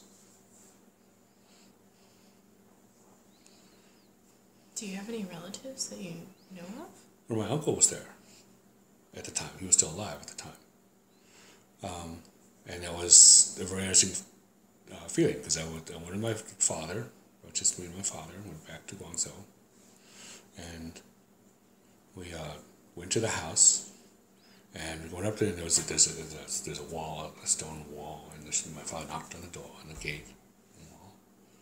Do you have any relatives that you know of? Well, my uncle was there at the time. He was still alive at the time. Um, and it was a very interesting uh, feeling, because I went, I went with my father, just me and my father, went back to Guangzhou, and we uh, went to the house, and we went up there, and there was a, there's, a, there's, a, there's a wall, a stone wall, and there's, my father knocked on the door, on the gate, on the wall.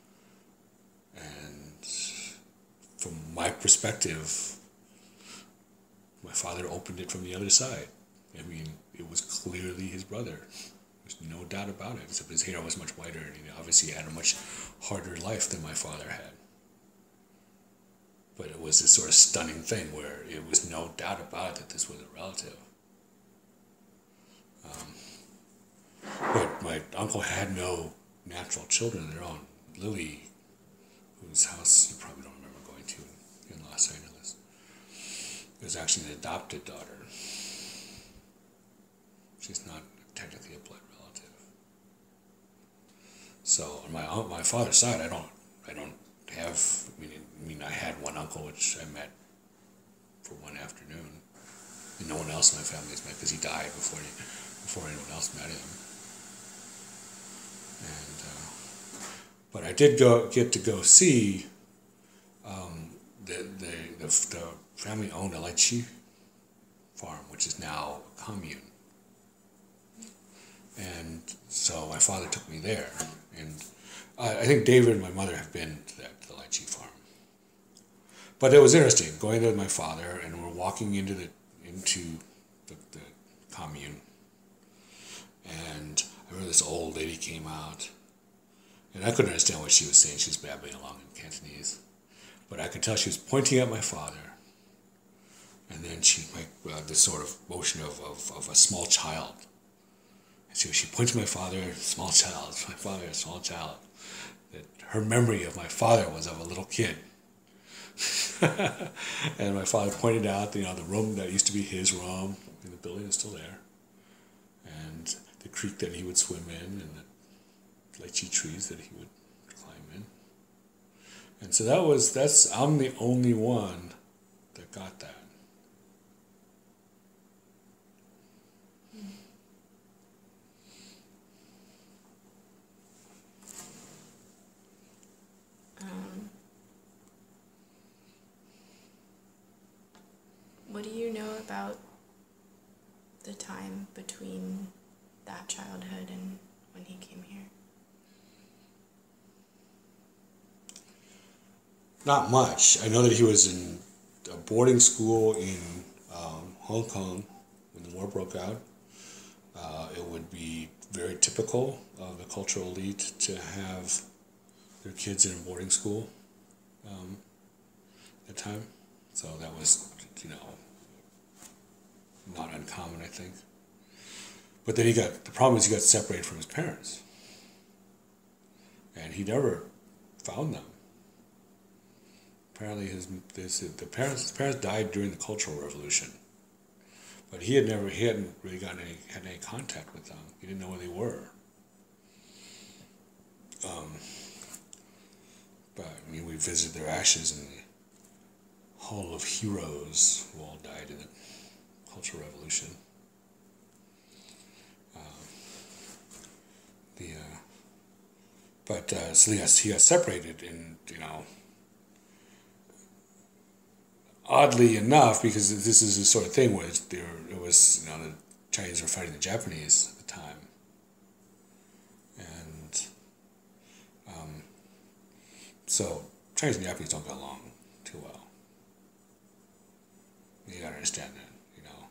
And from my perspective, my father opened it from the other side. I mean, it was clearly his brother. There's no doubt about it, except his hair was much whiter, and he obviously had a much harder life than my father had. But it was this sort of stunning thing where it was no doubt about it that this was a relative. Um, but my uncle had no natural children of their own. Lily, whose house you probably don't remember going to in Los Angeles, was actually an adopted daughter. She's not technically a blood relative. So on my my father's side, I don't I don't have. I mean, I mean, I had one uncle which I met for one afternoon, and no one else in my family has met, because he died before he, before anyone else met him. And uh, but I did go get to go see um, the, the the the family owned a lychee farm, which is now a commune. And so my father took me there, and I, I think David and my mother have been to that to the lychee farm. But it was interesting going there with my father, and we're walking into the into the, the commune, and I remember this old lady came out, and I couldn't understand what she was saying. She was babbling along in Cantonese, but I could tell she was pointing at my father, and then she made uh, this sort of motion of, of, of a small child. So she pointed to my father, small child, my father, a small child. That her memory of my father was of a little kid. And my father pointed out, you know, the room that used to be his room, and the building is still there, and the creek that he would swim in, and the lychee trees that he would climb in. And so that was, that's, I'm the only one that got that. Um, what do you know about the time between that childhood and when he came here? not much. I know that he was in a boarding school in um, Hong Kong when the war broke out. Uh, it would be very typical of the cultural elite to have their kids in a boarding school um, at the time. So that was, you know, not uncommon, I think. But then he got, the problem is he got separated from his parents. And he never found them. Apparently his, his the parents his parents died during the Cultural Revolution. But he had never he hadn't really gotten any had any contact with them. He didn't know where they were. Um, but I mean, we visited their ashes in the Hall of Heroes who all died in the Cultural Revolution. Um, the uh, but uh, so he got, he got separated, and you know, oddly enough, because this is the sort of thing where there it was, you know, the Chinese were fighting the Japanese at the time, and um, so Chinese and Japanese don't get along too well. You gotta understand that, you know.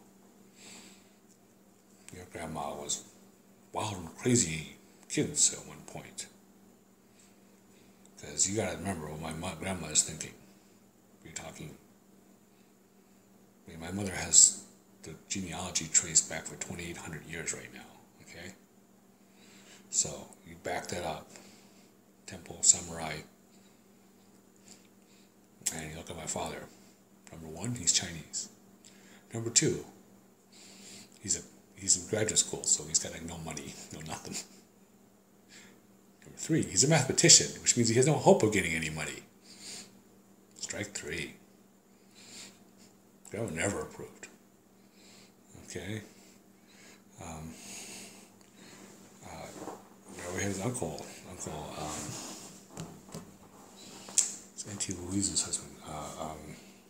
Your grandma was wild and crazy kids at one point. Because you gotta remember what my mo- grandma is thinking. You're talking. I mean, my mother has the genealogy traced back for twenty-eight hundred years right now, okay? So, you back that up. Temple, samurai. And you look at my father. Number one, he's Chinese. Number two, he's a he's in graduate school, so he's got like no money, no nothing. Number three, he's a mathematician, which means he has no hope of getting any money. Strike three. That was never approved. Okay. Um, uh, we had his uncle, uncle, um, it's Auntie Louise's husband. Uh, um,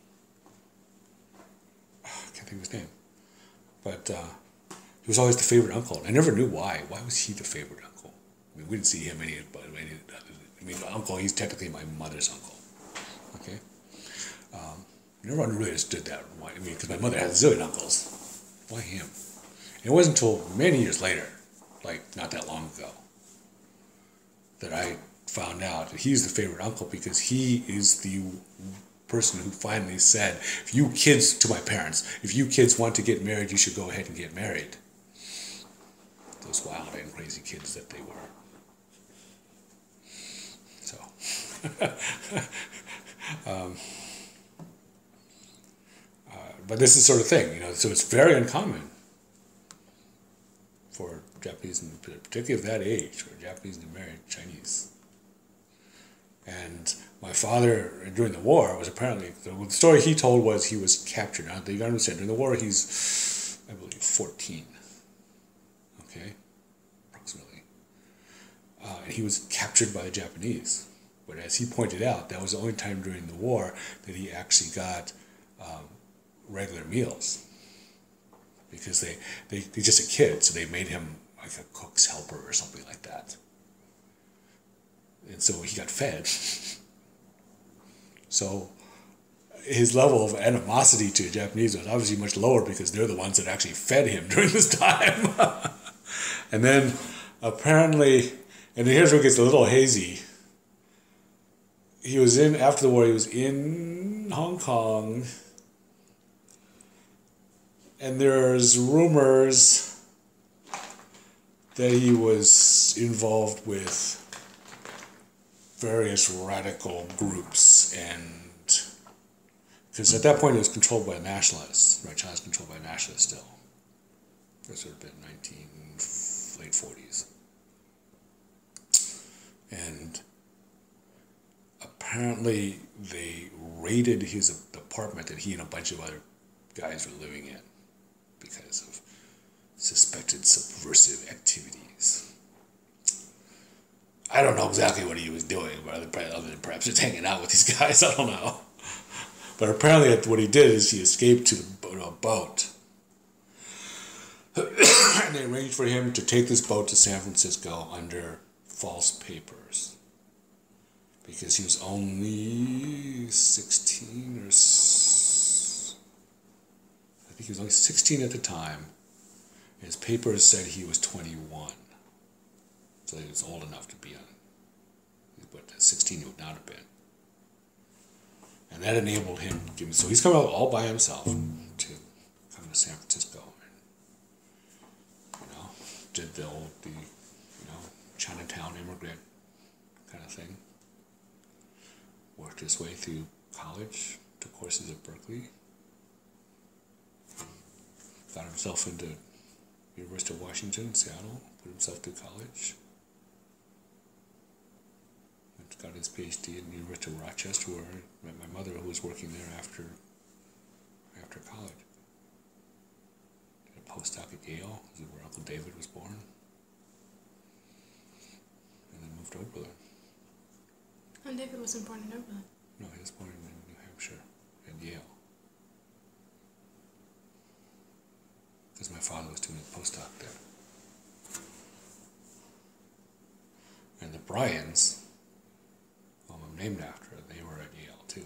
I can't think of his name. But uh, he was always the favorite uncle. I never knew why. Why was he the favorite uncle? I mean, we didn't see him any, but any, I mean, my uncle, he's technically my mother's uncle. Okay? Um, I never really understood that. Why? I mean, because my mother had a zillion uncles. Why him? And it wasn't until many years later, like not that long ago, that I found out that he's the favorite uncle because he is the person who finally said, if you kids, to my parents, if you kids want to get married, you should go ahead and get married. Those wild and crazy kids that they were. So, um, uh, but this is the sort of thing, you know, so it's very uncommon for Japanese, particularly of that age, for Japanese to marry Chinese. And my father, during the war, was apparently, the story he told was he was captured. Now, you gotta understand, during the war, he's, I believe, fourteen. Okay? Approximately. Uh, and he was captured by the Japanese. But as he pointed out, that was the only time during the war that he actually got um, regular meals. Because they, they, he's just a kid, so they made him like a cook's helper or something like that. And so he got fed. So his level of animosity to the Japanese was obviously much lower because they're the ones that actually fed him during this time. And then apparently, and here's where it gets a little hazy. He was in, after the war, he was in Hong Kong. And there's rumors that he was involved with various radical groups, and because at that point it was controlled by nationalists, right? China's controlled by nationalists still. This would have been nineteen late forties, and apparently they raided his apartment that he and a bunch of other guys were living in because of suspected subversive activities. I don't know exactly what he was doing, but other than perhaps just hanging out with these guys, I don't know. But apparently what he did is he escaped to a boat. And they arranged for him to take this boat to San Francisco under false papers. because he was only sixteen or s- I think he was only sixteen at the time. His papers said he was twenty-one, so he was old enough to be on. But at sixteen, he would not have been, and that enabled him. To give, so he's come out all by himself to come to San Francisco, and you know, did the old the you know Chinatown immigrant kind of thing. Worked his way through college, took courses at Berkeley, got himself into University of Washington, Seattle, put himself through college, and got his PhD at the University of Rochester, where I met my mother, who was working there after after college. Did a postdoc at Yale, where Uncle David was born, and then moved to Oberlin. And David wasn't born in Oberlin. No, he was born in New Hampshire at Yale. Because my father was doing a postdoc there. And the Bryans, whom I'm named after, they were at Yale too.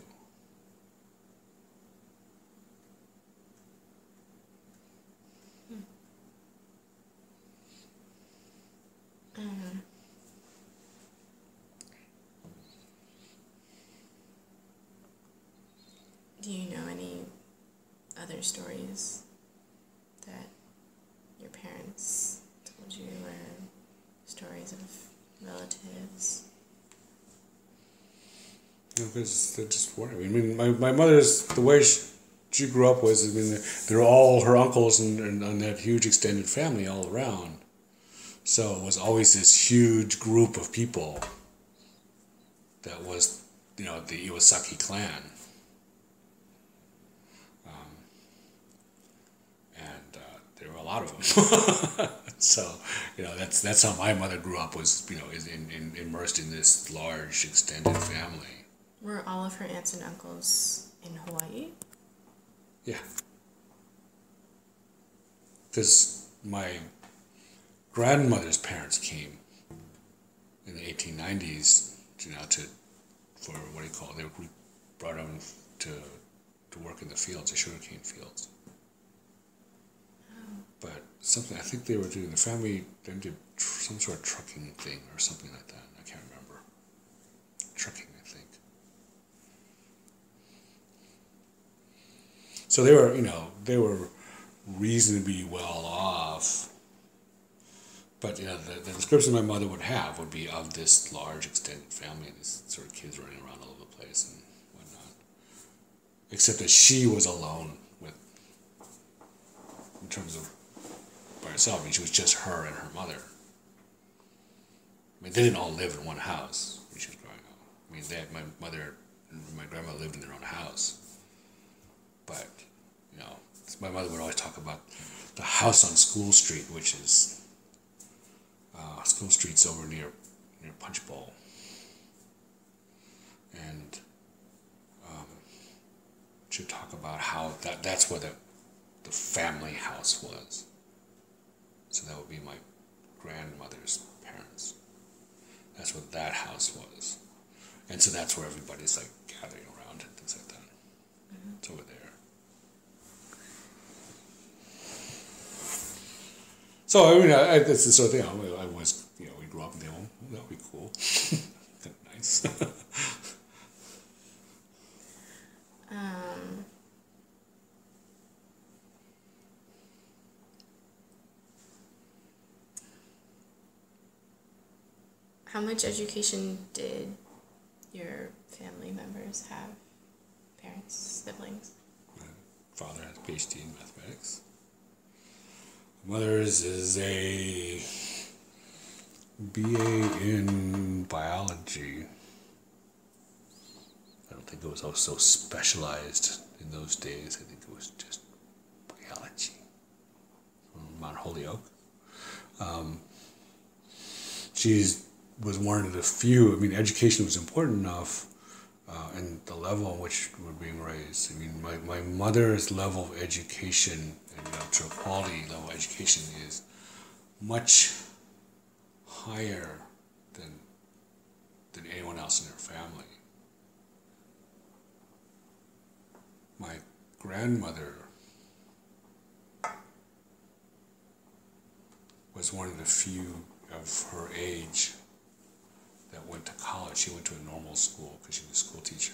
Hmm. Um. Do you know any other stories that your parents told you, or stories of relatives? You know, because they're just wondering. I mean, my, my mother's, the way she, she grew up was, I mean, they're all her uncles and, and, and that huge extended family all around. So it was always this huge group of people that was, you know, the Iwasaki clan. There were a lot of them. So, you know, that's that's how my mother grew up, was, you know, is in, in, immersed in this large extended family. Were all of her aunts and uncles in Hawaii? Yeah. Because my grandmother's parents came in the eighteen nineties, you know, to, for what do you call it, they were, we brought them to, to work in the fields, the sugarcane fields. But something, I think they were doing, the family, they did tr- some sort of trucking thing or something like that. I can't remember. Trucking, I think. So they were, you know, they were reasonably well off. But, you know, the, the description my mother would have would be of this large extended family, these sort of kids running around all over the place and whatnot. Except that she was alone with, in terms of, by herself. I mean, she was just her and her mother. I mean, they didn't all live in one house when she was growing up. I mean, they had, my mother and my grandma lived in their own house. But, you know, my mother would always talk about the house on School Street, which is, uh, School Street's over near, near Punch Bowl. And um, she'd talk about how that that's where the, the family house was. So that would be my grandmother's parents. That's what that house was. And so that's where everybody's like gathering around and things like that. Mm-hmm. It's over there. So, I mean, I, I, that's the sort of thing. I, I was, you know, we grew up and they, oh, that would be cool. Kind of nice. um... How much education did your family members have? Parents, siblings? My father has a PhD in mathematics. Mother's is a B A in biology. I don't think it was also specialized in those days. I think it was just biology from Mount Holyoke. Um, she's was one of the few. I mean, education was important enough, uh, and the level on which we're being raised. I mean, my, my mother's level of education, and you know, to a quality level of education, is much higher than than anyone else in her family. My grandmother was one of the few of her age that went to college. She went to a normal school because she was a school teacher.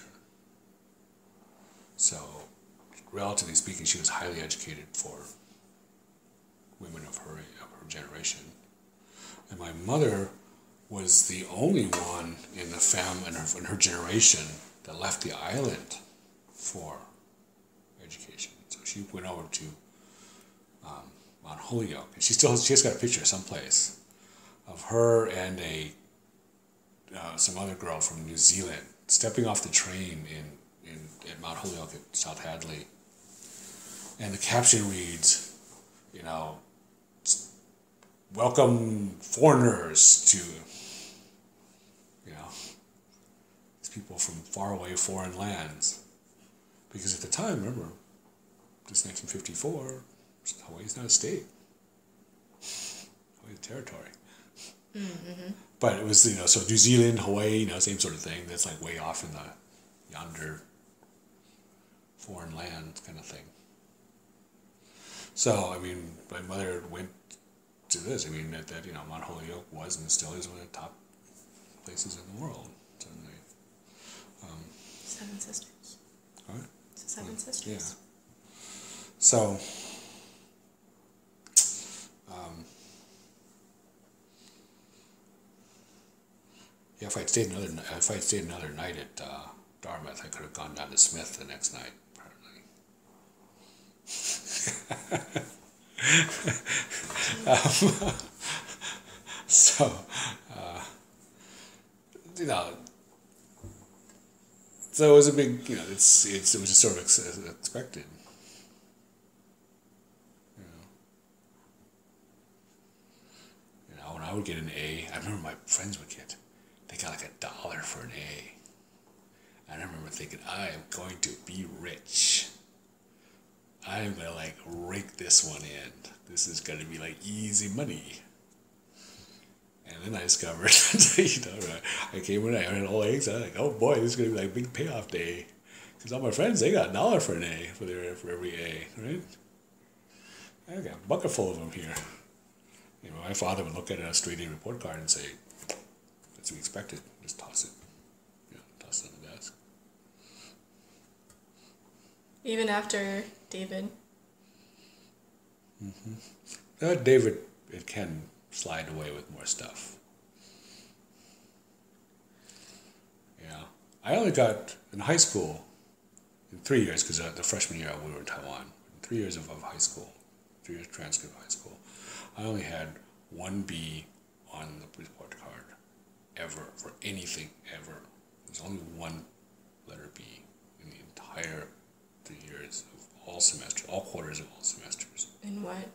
So, relatively speaking, she was highly educated for women of her of her generation. And my mother was the only one in the family in her, in her generation that left the island for education. So she went over to um, Mount Holyoke, and she still she has got a picture someplace of her and a uh, some other girl from New Zealand stepping off the train in, in at Mount Holyoke at South Hadley, and the caption reads, you know, welcome foreigners to, you know, these people from faraway foreign lands. Because at the time, remember, this nineteen fifty-four, Hawaii's not a state. Hawaii's a territory. Mm-hmm. But it was, you know, so New Zealand, Hawaii, you know, same sort of thing. That's like way off in the yonder foreign land kind of thing. So, I mean, my mother went to this. I mean, that, that you know, Mount Holyoke was and still is one of the top places in the world, certainly. Um, Seven Sisters. All right. It's Seven yeah. Sisters. Yeah. So, um, yeah, if I'd stayed another, if I'd stayed another night at uh, Dartmouth, I could have gone down to Smith the next night, apparently. um, so, uh, you know, so it was a big, you know, it's, it's it was just sort of ex- expected. You know. You know, when I would get an A, I remember my friends would get, they got like a dollar for an A. And I remember thinking, I am going to be rich. I am going to like rake this one in. This is going to be like easy money. And then I discovered, you know, I came in, I earned all A's. I was like, oh boy, this is going to be like a big payoff day. Because all my friends, they got a dollar for an A for their for every A, right? I got a bucket full of them here. You know, my father would look at a straight A report card and say, that's what we expected. Just toss it. You know, toss it on the desk. Even after David. Mm-hmm. Uh, David, it can slide away with more stuff. Yeah. I only got, in high school, in three years, because uh, the freshman year we were in Taiwan, in three years of, of high school, three years transcript of high school, I only had one B on the report card, ever, for anything, ever. There's only one letter B in the entire three years of all semesters, all quarters of all semesters. In what?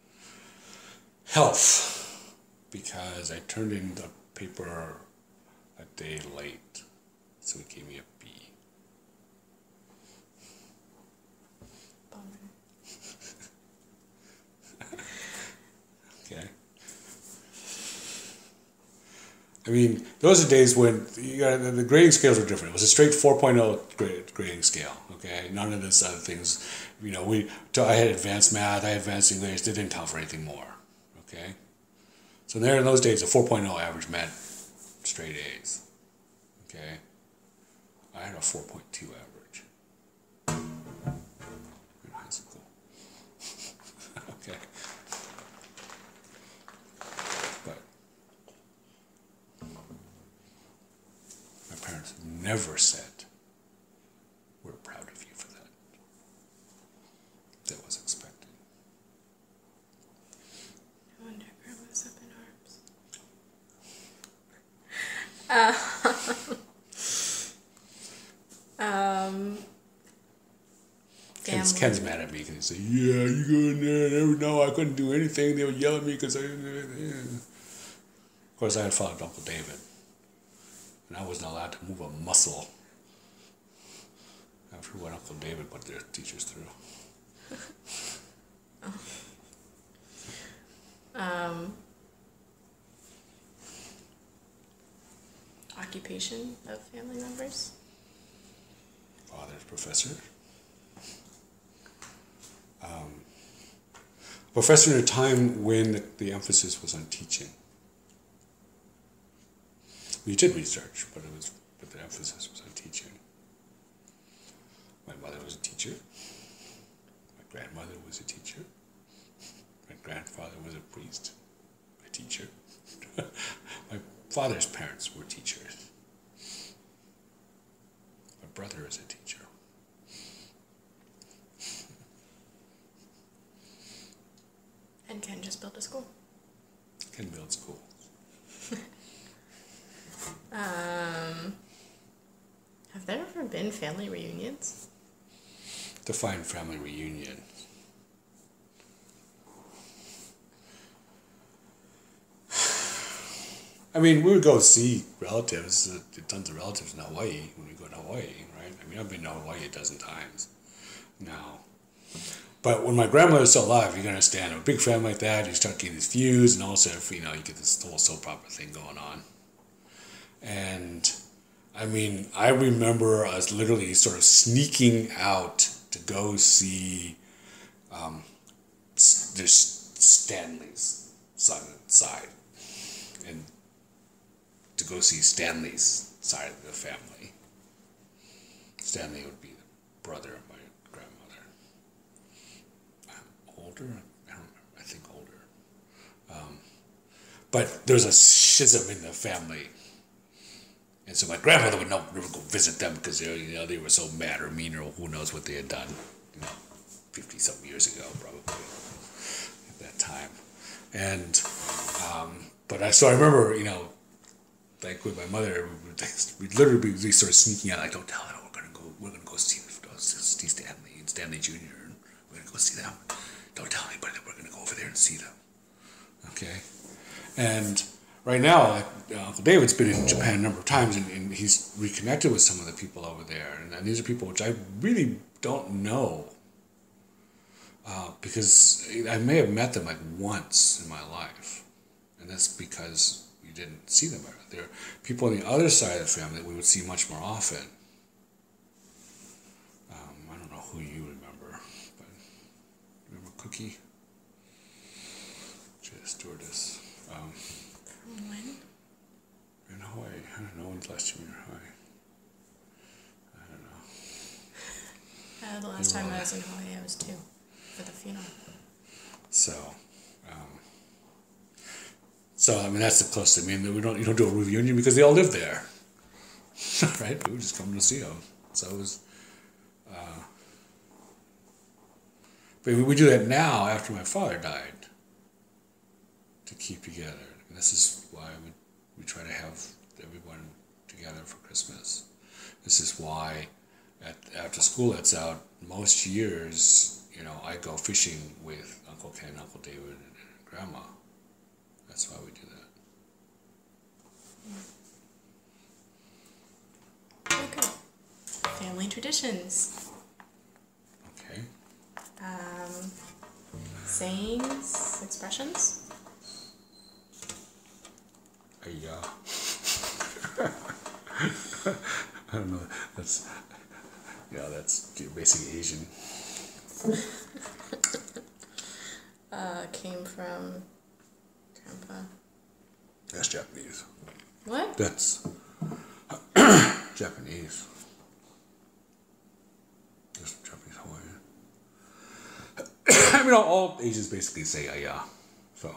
Health. Because I turned in the paper a day late, so it gave me a B. Bummer. Okay. I mean, those are days when you got, the grading scales were different. It was a straight four point oh grade, grading scale. Okay, none of this other things. You know, we. I had advanced math. I had advanced English. They didn't count for anything more. Okay. So there in those days, a four point oh average meant straight A's. Okay. I had a four point two average in high school. Okay. But my parents never said, we're proud of you for that. That was expected. No wonder Grandma's up in arms. Uh, um, Ken's, Ken's mad at me because he said, yeah, you go in there and every no, I couldn't do anything. They would yell at me because I didn't do anything. Of course, I had followed Uncle David. And I wasn't allowed to move a muscle after what Uncle David put their teachers through. oh. Um, I occupation of family members? Father's professor. Um, professor in a time when the, the emphasis was on teaching. We did research, but it was but the emphasis was on teaching. My mother was a teacher. My grandmother was a teacher. My grandfather was a priest, a teacher. My father's parents were teachers. My brother is a teacher. And Ken just built a school. Ken built school. um, have there ever been family reunions? Define family reunion. I mean, we would go see relatives, uh, tons of relatives in Hawaii when we go to Hawaii, right? I mean, I've been to Hawaii a dozen times now. But when my grandmother was still alive, you can understand, a big family like that, you start getting these views, and also, you know, you get this whole soap opera thing going on. And, I mean, I remember us literally sort of sneaking out to go see um, this Stanley's side. And to go see Stanley's side of the family. Stanley would be the brother of my grandmother. Older? I don't remember. I think older. Um, but there's a schism in the family. And so my grandmother would never go visit them because they, you know, they were so mad or mean or who knows what they had done, you know, fifty-some years ago probably at that time. And, um, but I, so I remember, you know, like with my mother, we'd literally be sort of sneaking out, like, don't tell her, we're going to go, we're going to go see, see Stanley and Stanley Junior and we're going to go see them. Don't tell anybody that we're going to go over there and see them. Okay? And right now, like, uh, Uncle David's been in Japan a number of times, and, and he's reconnected with some of the people over there. And, and these are people which I really don't know, uh, because I may have met them like once in my life, and that's because we didn't see them. There are people on the other side of the family that we would see much more often. Um, I don't know who you remember, but remember Cookie? She's a stewardess. Um, From when? In Hawaii. I don't know when's the last time you were in Hawaii. I don't know. Uh, the last time I was in Hawaii, I was two, for the funeral. So, um, so I mean that's the closest. I mean we don't you don't do a reunion because they all live there, right? We were just coming to see them. So it was. Uh, but we do that now after my father died. To keep together. And this is why we we try to have everyone together for Christmas. This is why at after school lets out, most years, you know, I go fishing with Uncle Ken, Uncle David, and Grandma. That's why we do that. Okay. Family traditions. Okay. Um, sayings, expressions. Yeah. I don't know. That's yeah. That's basic Asian. uh, came from Grandpa. That's Japanese. What? That's Japanese. That's Japanese Hawaiian. I mean, all, all Asians basically say "yeah, yeah." So.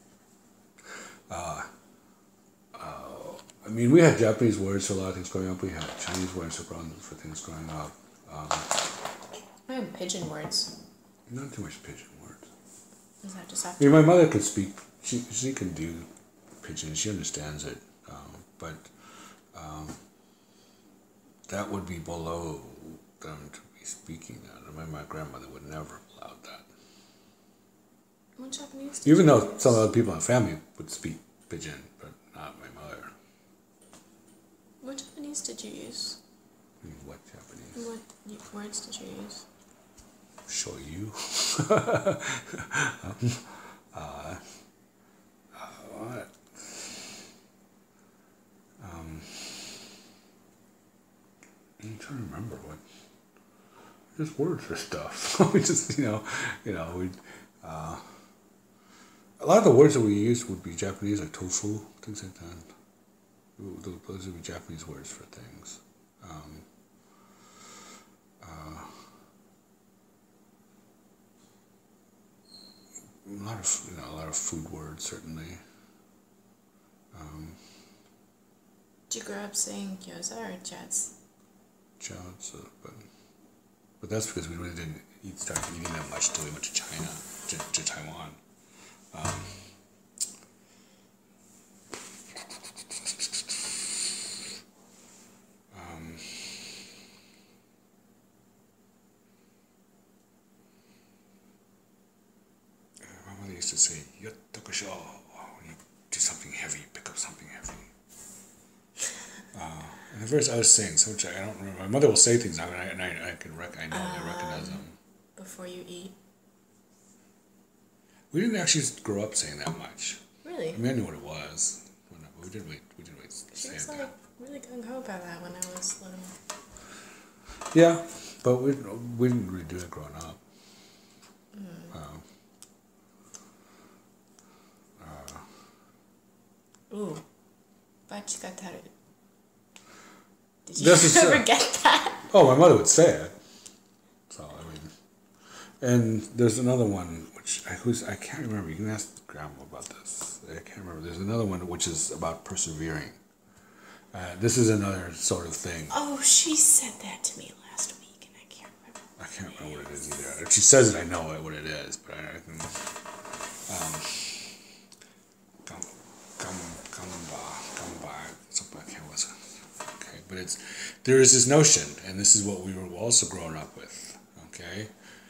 Uh, uh, I mean, we had Japanese words for a lot of things growing up. We had Chinese words for, for things growing up. Um, I have pigeon words. Not too much pigeon words. Is that just I after? mean, my mother can speak. She she can do pigeon. She understands it, um, but um, that would be below them to be speaking that. I mean, my grandmother would never have allowed that. What Japanese? Did Even you though use? some other people in the family would speak pigeon, but not my mother. What Japanese did you use? I mean, what Japanese? What y- words did you use? Show you. um, uh, uh, what? Um, I'm trying to remember what. Just words for stuff. We just, you know, you know, we. Uh, a lot of the words that we use would be Japanese, like tofu, things like that. Those would be Japanese words for things. Um, uh, a lot of, you know, a lot of food words, certainly. Um, Did you grow up saying gyoza or jets? Jets, uh, but but that's because we really didn't eat, start eating that much until we went to China, to, to Taiwan. Um, um, my mother used to say, "Yotokusho," when you do something heavy, you pick up something heavy. Uh, and the verse I was saying, so which I don't remember. My mother will say things now, and I, and I, I can rec- I know, um, I recognize them. Before you eat. We didn't actually grow up saying that much. Really? I mean, I knew what it was, but we didn't really, we didn't really she say was it. like That. really gung ho about that when I was little. Yeah, but we we didn't really do it growing up. Mm. Um, uh, Ooh, bachikataru. Did you this ever is, uh, get that? Oh, my mother would say it. So I mean, and there's another one which I who's I can't remember. You can ask Grandma about this. I can't remember. There's another one which is about persevering. Uh, this is another sort of thing. Oh, she said that to me last week, and I can't remember. I can't remember what it is either. If she says it, I know what it is, but I, I can. Um, come, come, come by, come by. Something I can't listen. Okay, but it's there is this notion, and this is what we were also growing up with. Okay,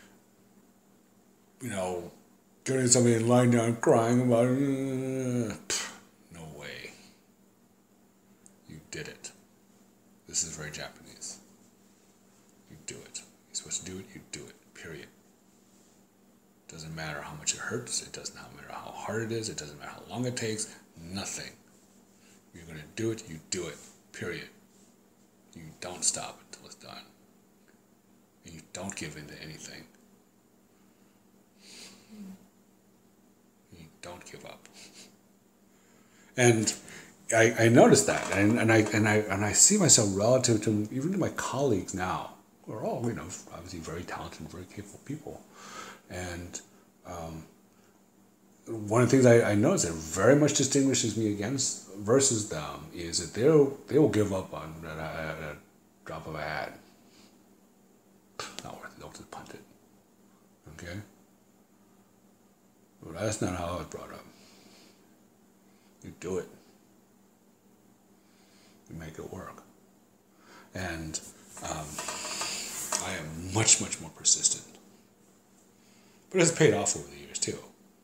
you know, getting somebody lying down crying about uh, no way. You did it. This is very Japanese. You do it. You're supposed to do it, you do it. Period. Doesn't matter how much it hurts, it doesn't matter how hard it is, it doesn't matter how long it takes, nothing. You're gonna do it, you do it. Period. You don't stop until it's done. And you don't give in to anything. You don't give up. And I, I noticed that, and, and I and I and I see myself relative to even to my colleagues now, who are all, you know, obviously very talented, very capable people, and um, one of the things I, I notice that very much distinguishes me against versus them is that they they will give up on at a, at a drop of a hat. Not worth it. They'll just punt it. Okay. But that's not how I was brought up. You do it. You make it work. And um, I am much, much more persistent. But it's paid off over the years too.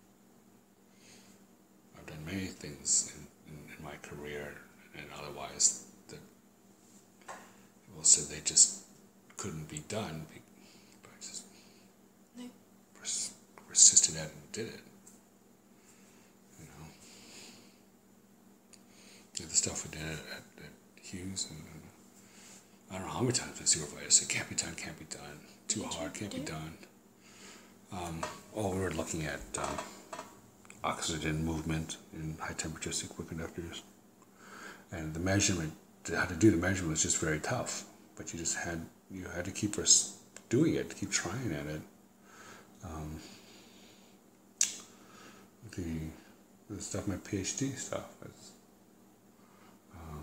I've done many things in, in, in my career and otherwise that people said they just couldn't be done, but I just No. pers- persisted at it and did it. You know, did the stuff we did at, at, at Hughes, and I don't know how many times the supervisor said, "Can't be done, can't be done, too What did hard, you can't do? be done." Um, oh, we were looking at um, oxygen movement in high temperature superconductors, and the measurement, how to do the measurement was just very tough. But you just had you had to keep us doing it, keep trying at it. Um, the the stuff, my PhD stuff, is, um,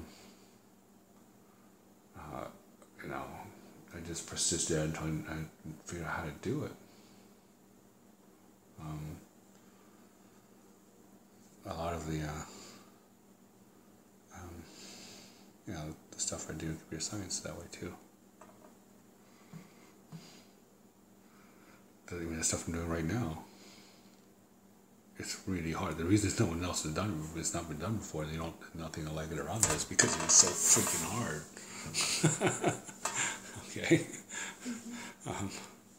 uh, you know, I just persisted until I figured out how to do it. Um, a lot of the, uh, um, you know, the stuff I do in computer science that way too. Even the stuff I'm doing right now, it's really hard. The reason no one else has done it, it's not been done before, they don't, nothing like it around there, is because it's so freaking hard. Okay? Mm-hmm. Um,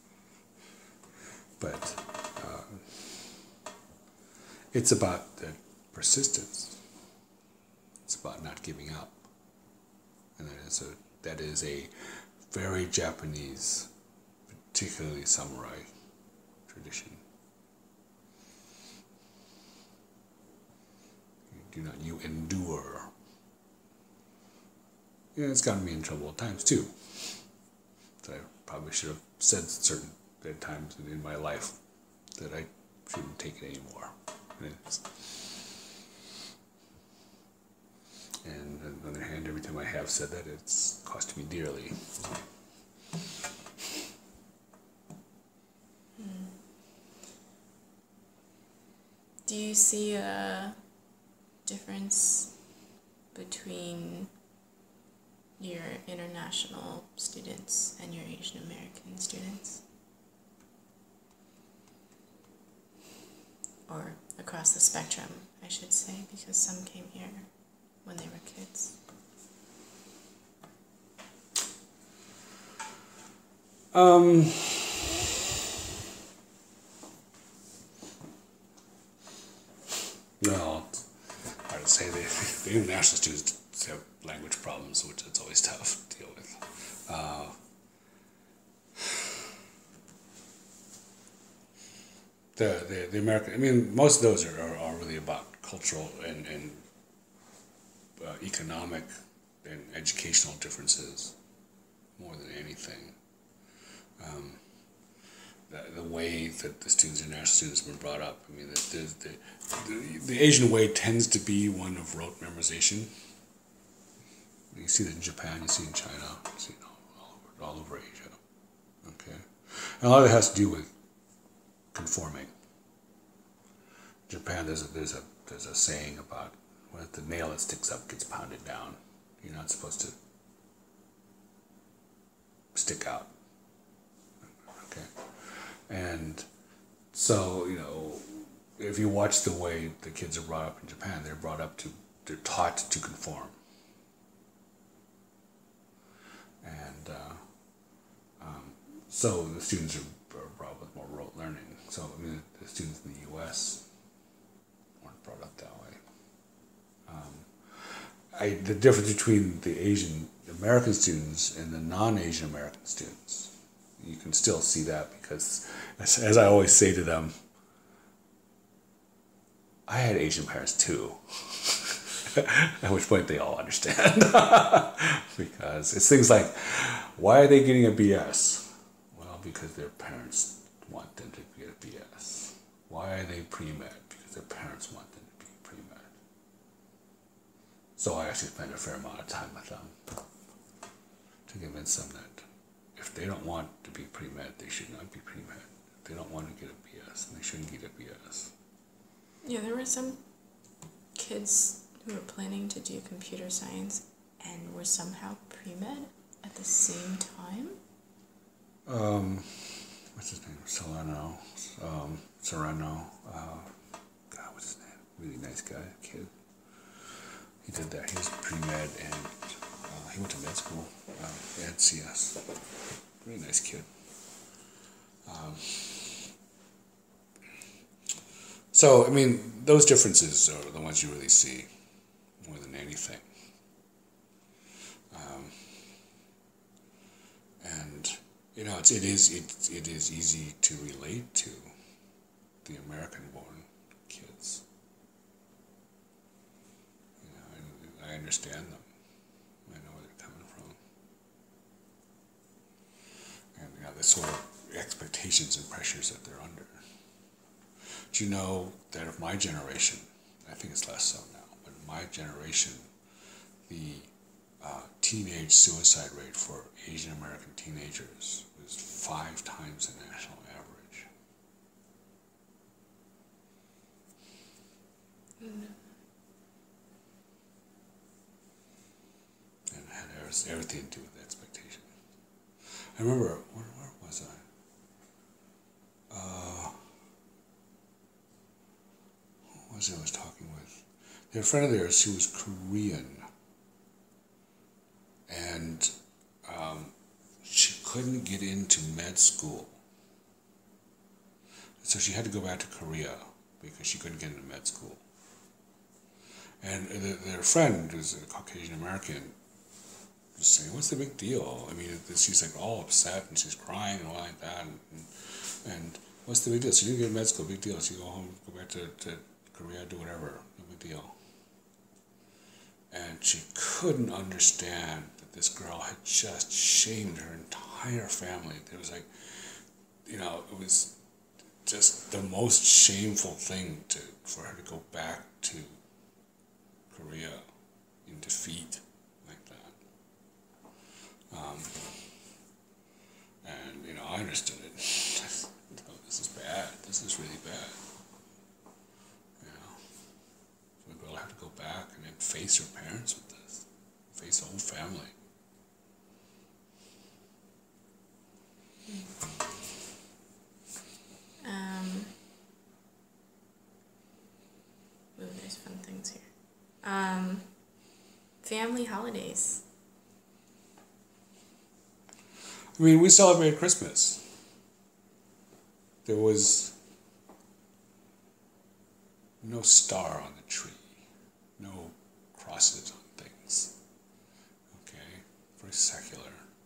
but uh, it's about the persistence. It's about not giving up. And that is a that is a very Japanese, particularly samurai tradition. You do not, you endure. Yeah, it's gotten me in trouble at times too. That I probably should have said certain at times in my life that I shouldn't take it anymore. And, and on the other hand, every time I have said that, it's cost me dearly. Hmm. Do you see a difference between your international students and your Asian American students? Or across the spectrum, I should say, because some came here when they were kids. Um, no, hard to say. The, the international students have language problems, which it's always tough to deal with. Uh, the, the the American, I mean, most of those are, are, are really about cultural and, and uh, economic and educational differences more than anything. Um, the, the way that the students, international students, have been brought up. I mean, the, the, the, the Asian way tends to be one of rote memorization. You see that in Japan, you see it in China, you see it all over, all over Asia. Okay, and a lot of it has to do with conforming. In Japan, there's a, there's a there's a saying about when the nail that sticks up gets pounded down. You're not supposed to stick out. Okay, and so you know, if you watch the way the kids are brought up in Japan, they're brought up to they're taught to conform. And uh, um, so the students are, are brought up with more rote learning. So I mean, the students in the U S weren't brought up that way. Um, I, the difference between the Asian American students and the non-Asian American students, you can still see that because, as, as I always say to them, I had Asian parents too. At which point they all understand. Because it's things like, why are they getting a B S? Well, because their parents want them to get a B S. Why are they pre-med? Because their parents want them to be pre-med. So I actually spend a fair amount of time with them to convince them that if they don't want to be pre-med, they should not be pre-med. If they don't want to get a B S, then they shouldn't get a B S. Yeah, there were some kids who were planning to do computer science and were somehow pre-med at the same time? Um, what's his name? Solano. Um, Serrano. Uh, God, what's his name? Really nice guy, kid. He did that. He was pre-med and uh, he went to med school uh, at C S. Really nice kid. Um, so, I mean, those differences are the ones you really see more than anything. Um, and, you know, it's, it, is, it, it is easy to relate to the American-born kids. You know, I, I understand them. I know where they're coming from. And, you know, the sort of expectations and pressures that they're under. Do you know that of my generation, I think it's less so now, but in my generation, the uh, teenage suicide rate for Asian American teenagers was five times the national average. Mm. And it had everything to do with expectation. I remember, where, where was I? Uh, who was it I was talking with? They had a friend of theirs who was Korean. And um, she couldn't get into med school. So she had to go back to Korea because she couldn't get into med school. And the, their friend, who's a Caucasian American, was saying, what's the big deal? I mean, she's like all upset and she's crying and all like that. And, and what's the big deal? She didn't get med school, big deal. She go home, go back to, to Korea, do whatever, no big deal. And she couldn't understand that this girl had just shamed her entire family. It was like, you know, it was just the most shameful thing to for her to go back to Korea in defeat like that. Um, and, you know, I understood it. Oh, this is bad. This is really bad. You know, so the girl had to go back and then face her parents with this, face the whole family. Um, ooh, there's fun things here. Um, family holidays. I mean, we celebrated Christmas. There was no star on the tree, no crosses on things. Okay, very secular.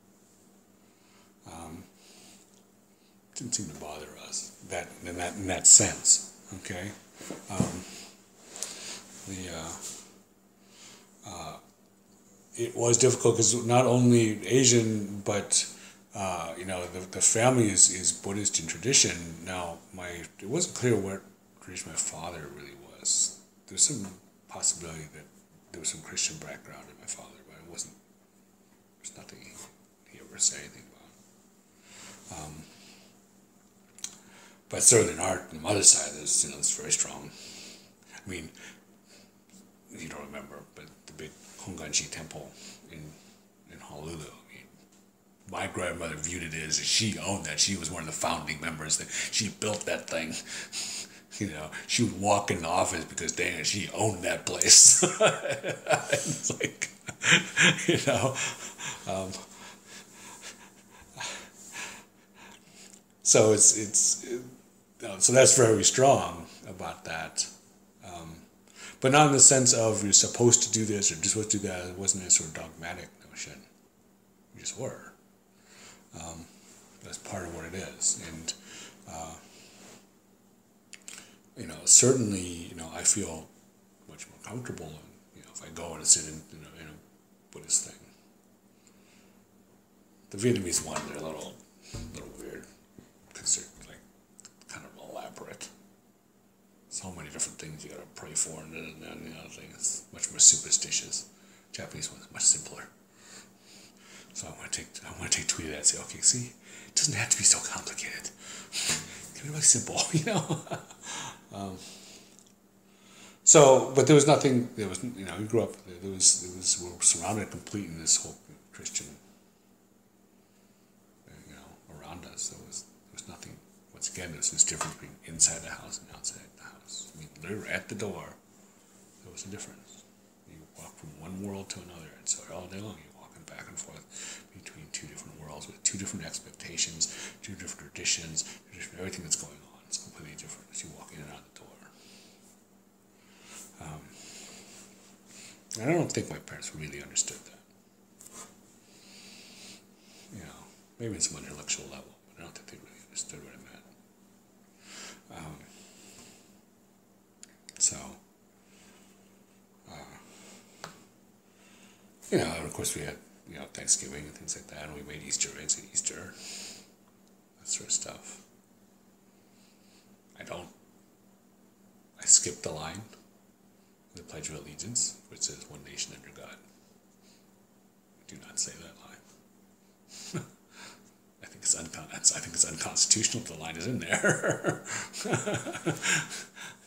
Um, didn't seem to bother us that in that in that sense. Okay, um, the uh, uh, it was difficult because not only Asian, but uh, you know the the family is, is Buddhist in tradition. Now, my it wasn't clear what tradition my father really was. There's some possibility that there was some Christian background in my father, but it wasn't. There's nothing he, he ever said anything about. Um, But certainly in art, on the mother's side, there's, you know, it's very strong. I mean, you don't remember, but the big Honganji temple in in Honolulu. I mean, my grandmother viewed it as she owned that. She was one of the founding members. That she built that thing. You know, she would walk in the office because dang it, she owned that place. It's like, you know. Um, so it's it's. It, So that's very strong about that, um, but not in the sense of you're supposed to do this or just supposed to do that. It wasn't a sort of dogmatic notion. You just were. Um, that's part of what it is, and uh, you know, certainly, you know, I feel much more comfortable, you know, if I go and sit in, you know, in a Buddhist thing. The Vietnamese ones are a little, little weird because they're elaborate. So many different things you gotta pray for, and then the other thing is much more superstitious. Japanese one is much simpler. So I want to take I want to take two of that and say, okay, see, it doesn't have to be so complicated. It can be really simple, you know. um, so, but there was nothing. There was, you know, we grew up. There was, there was. We were surrounded complete in this whole Christian, you know, around us. There was, there was nothing. Once again, there's this difference between inside the house and outside the house. I mean, literally at the door, there was a difference. You walk from one world to another, and so all day long you're walking back and forth between two different worlds with two different expectations, two different traditions, two different, everything that's going on. It's completely different as you walk in and out the door. Um, and I don't think my parents really understood that. You know, maybe on some intellectual level, but I don't think they really understood what it meant. Um, so, uh, you know, and of course we had, you know, Thanksgiving and things like that, and we made Easter eggs at Easter, that sort of stuff. I don't, I skipped the line in the Pledge of Allegiance, which says one nation under God. I do not say that line. I think it's uncon- I think it's unconstitutional if the line is in there.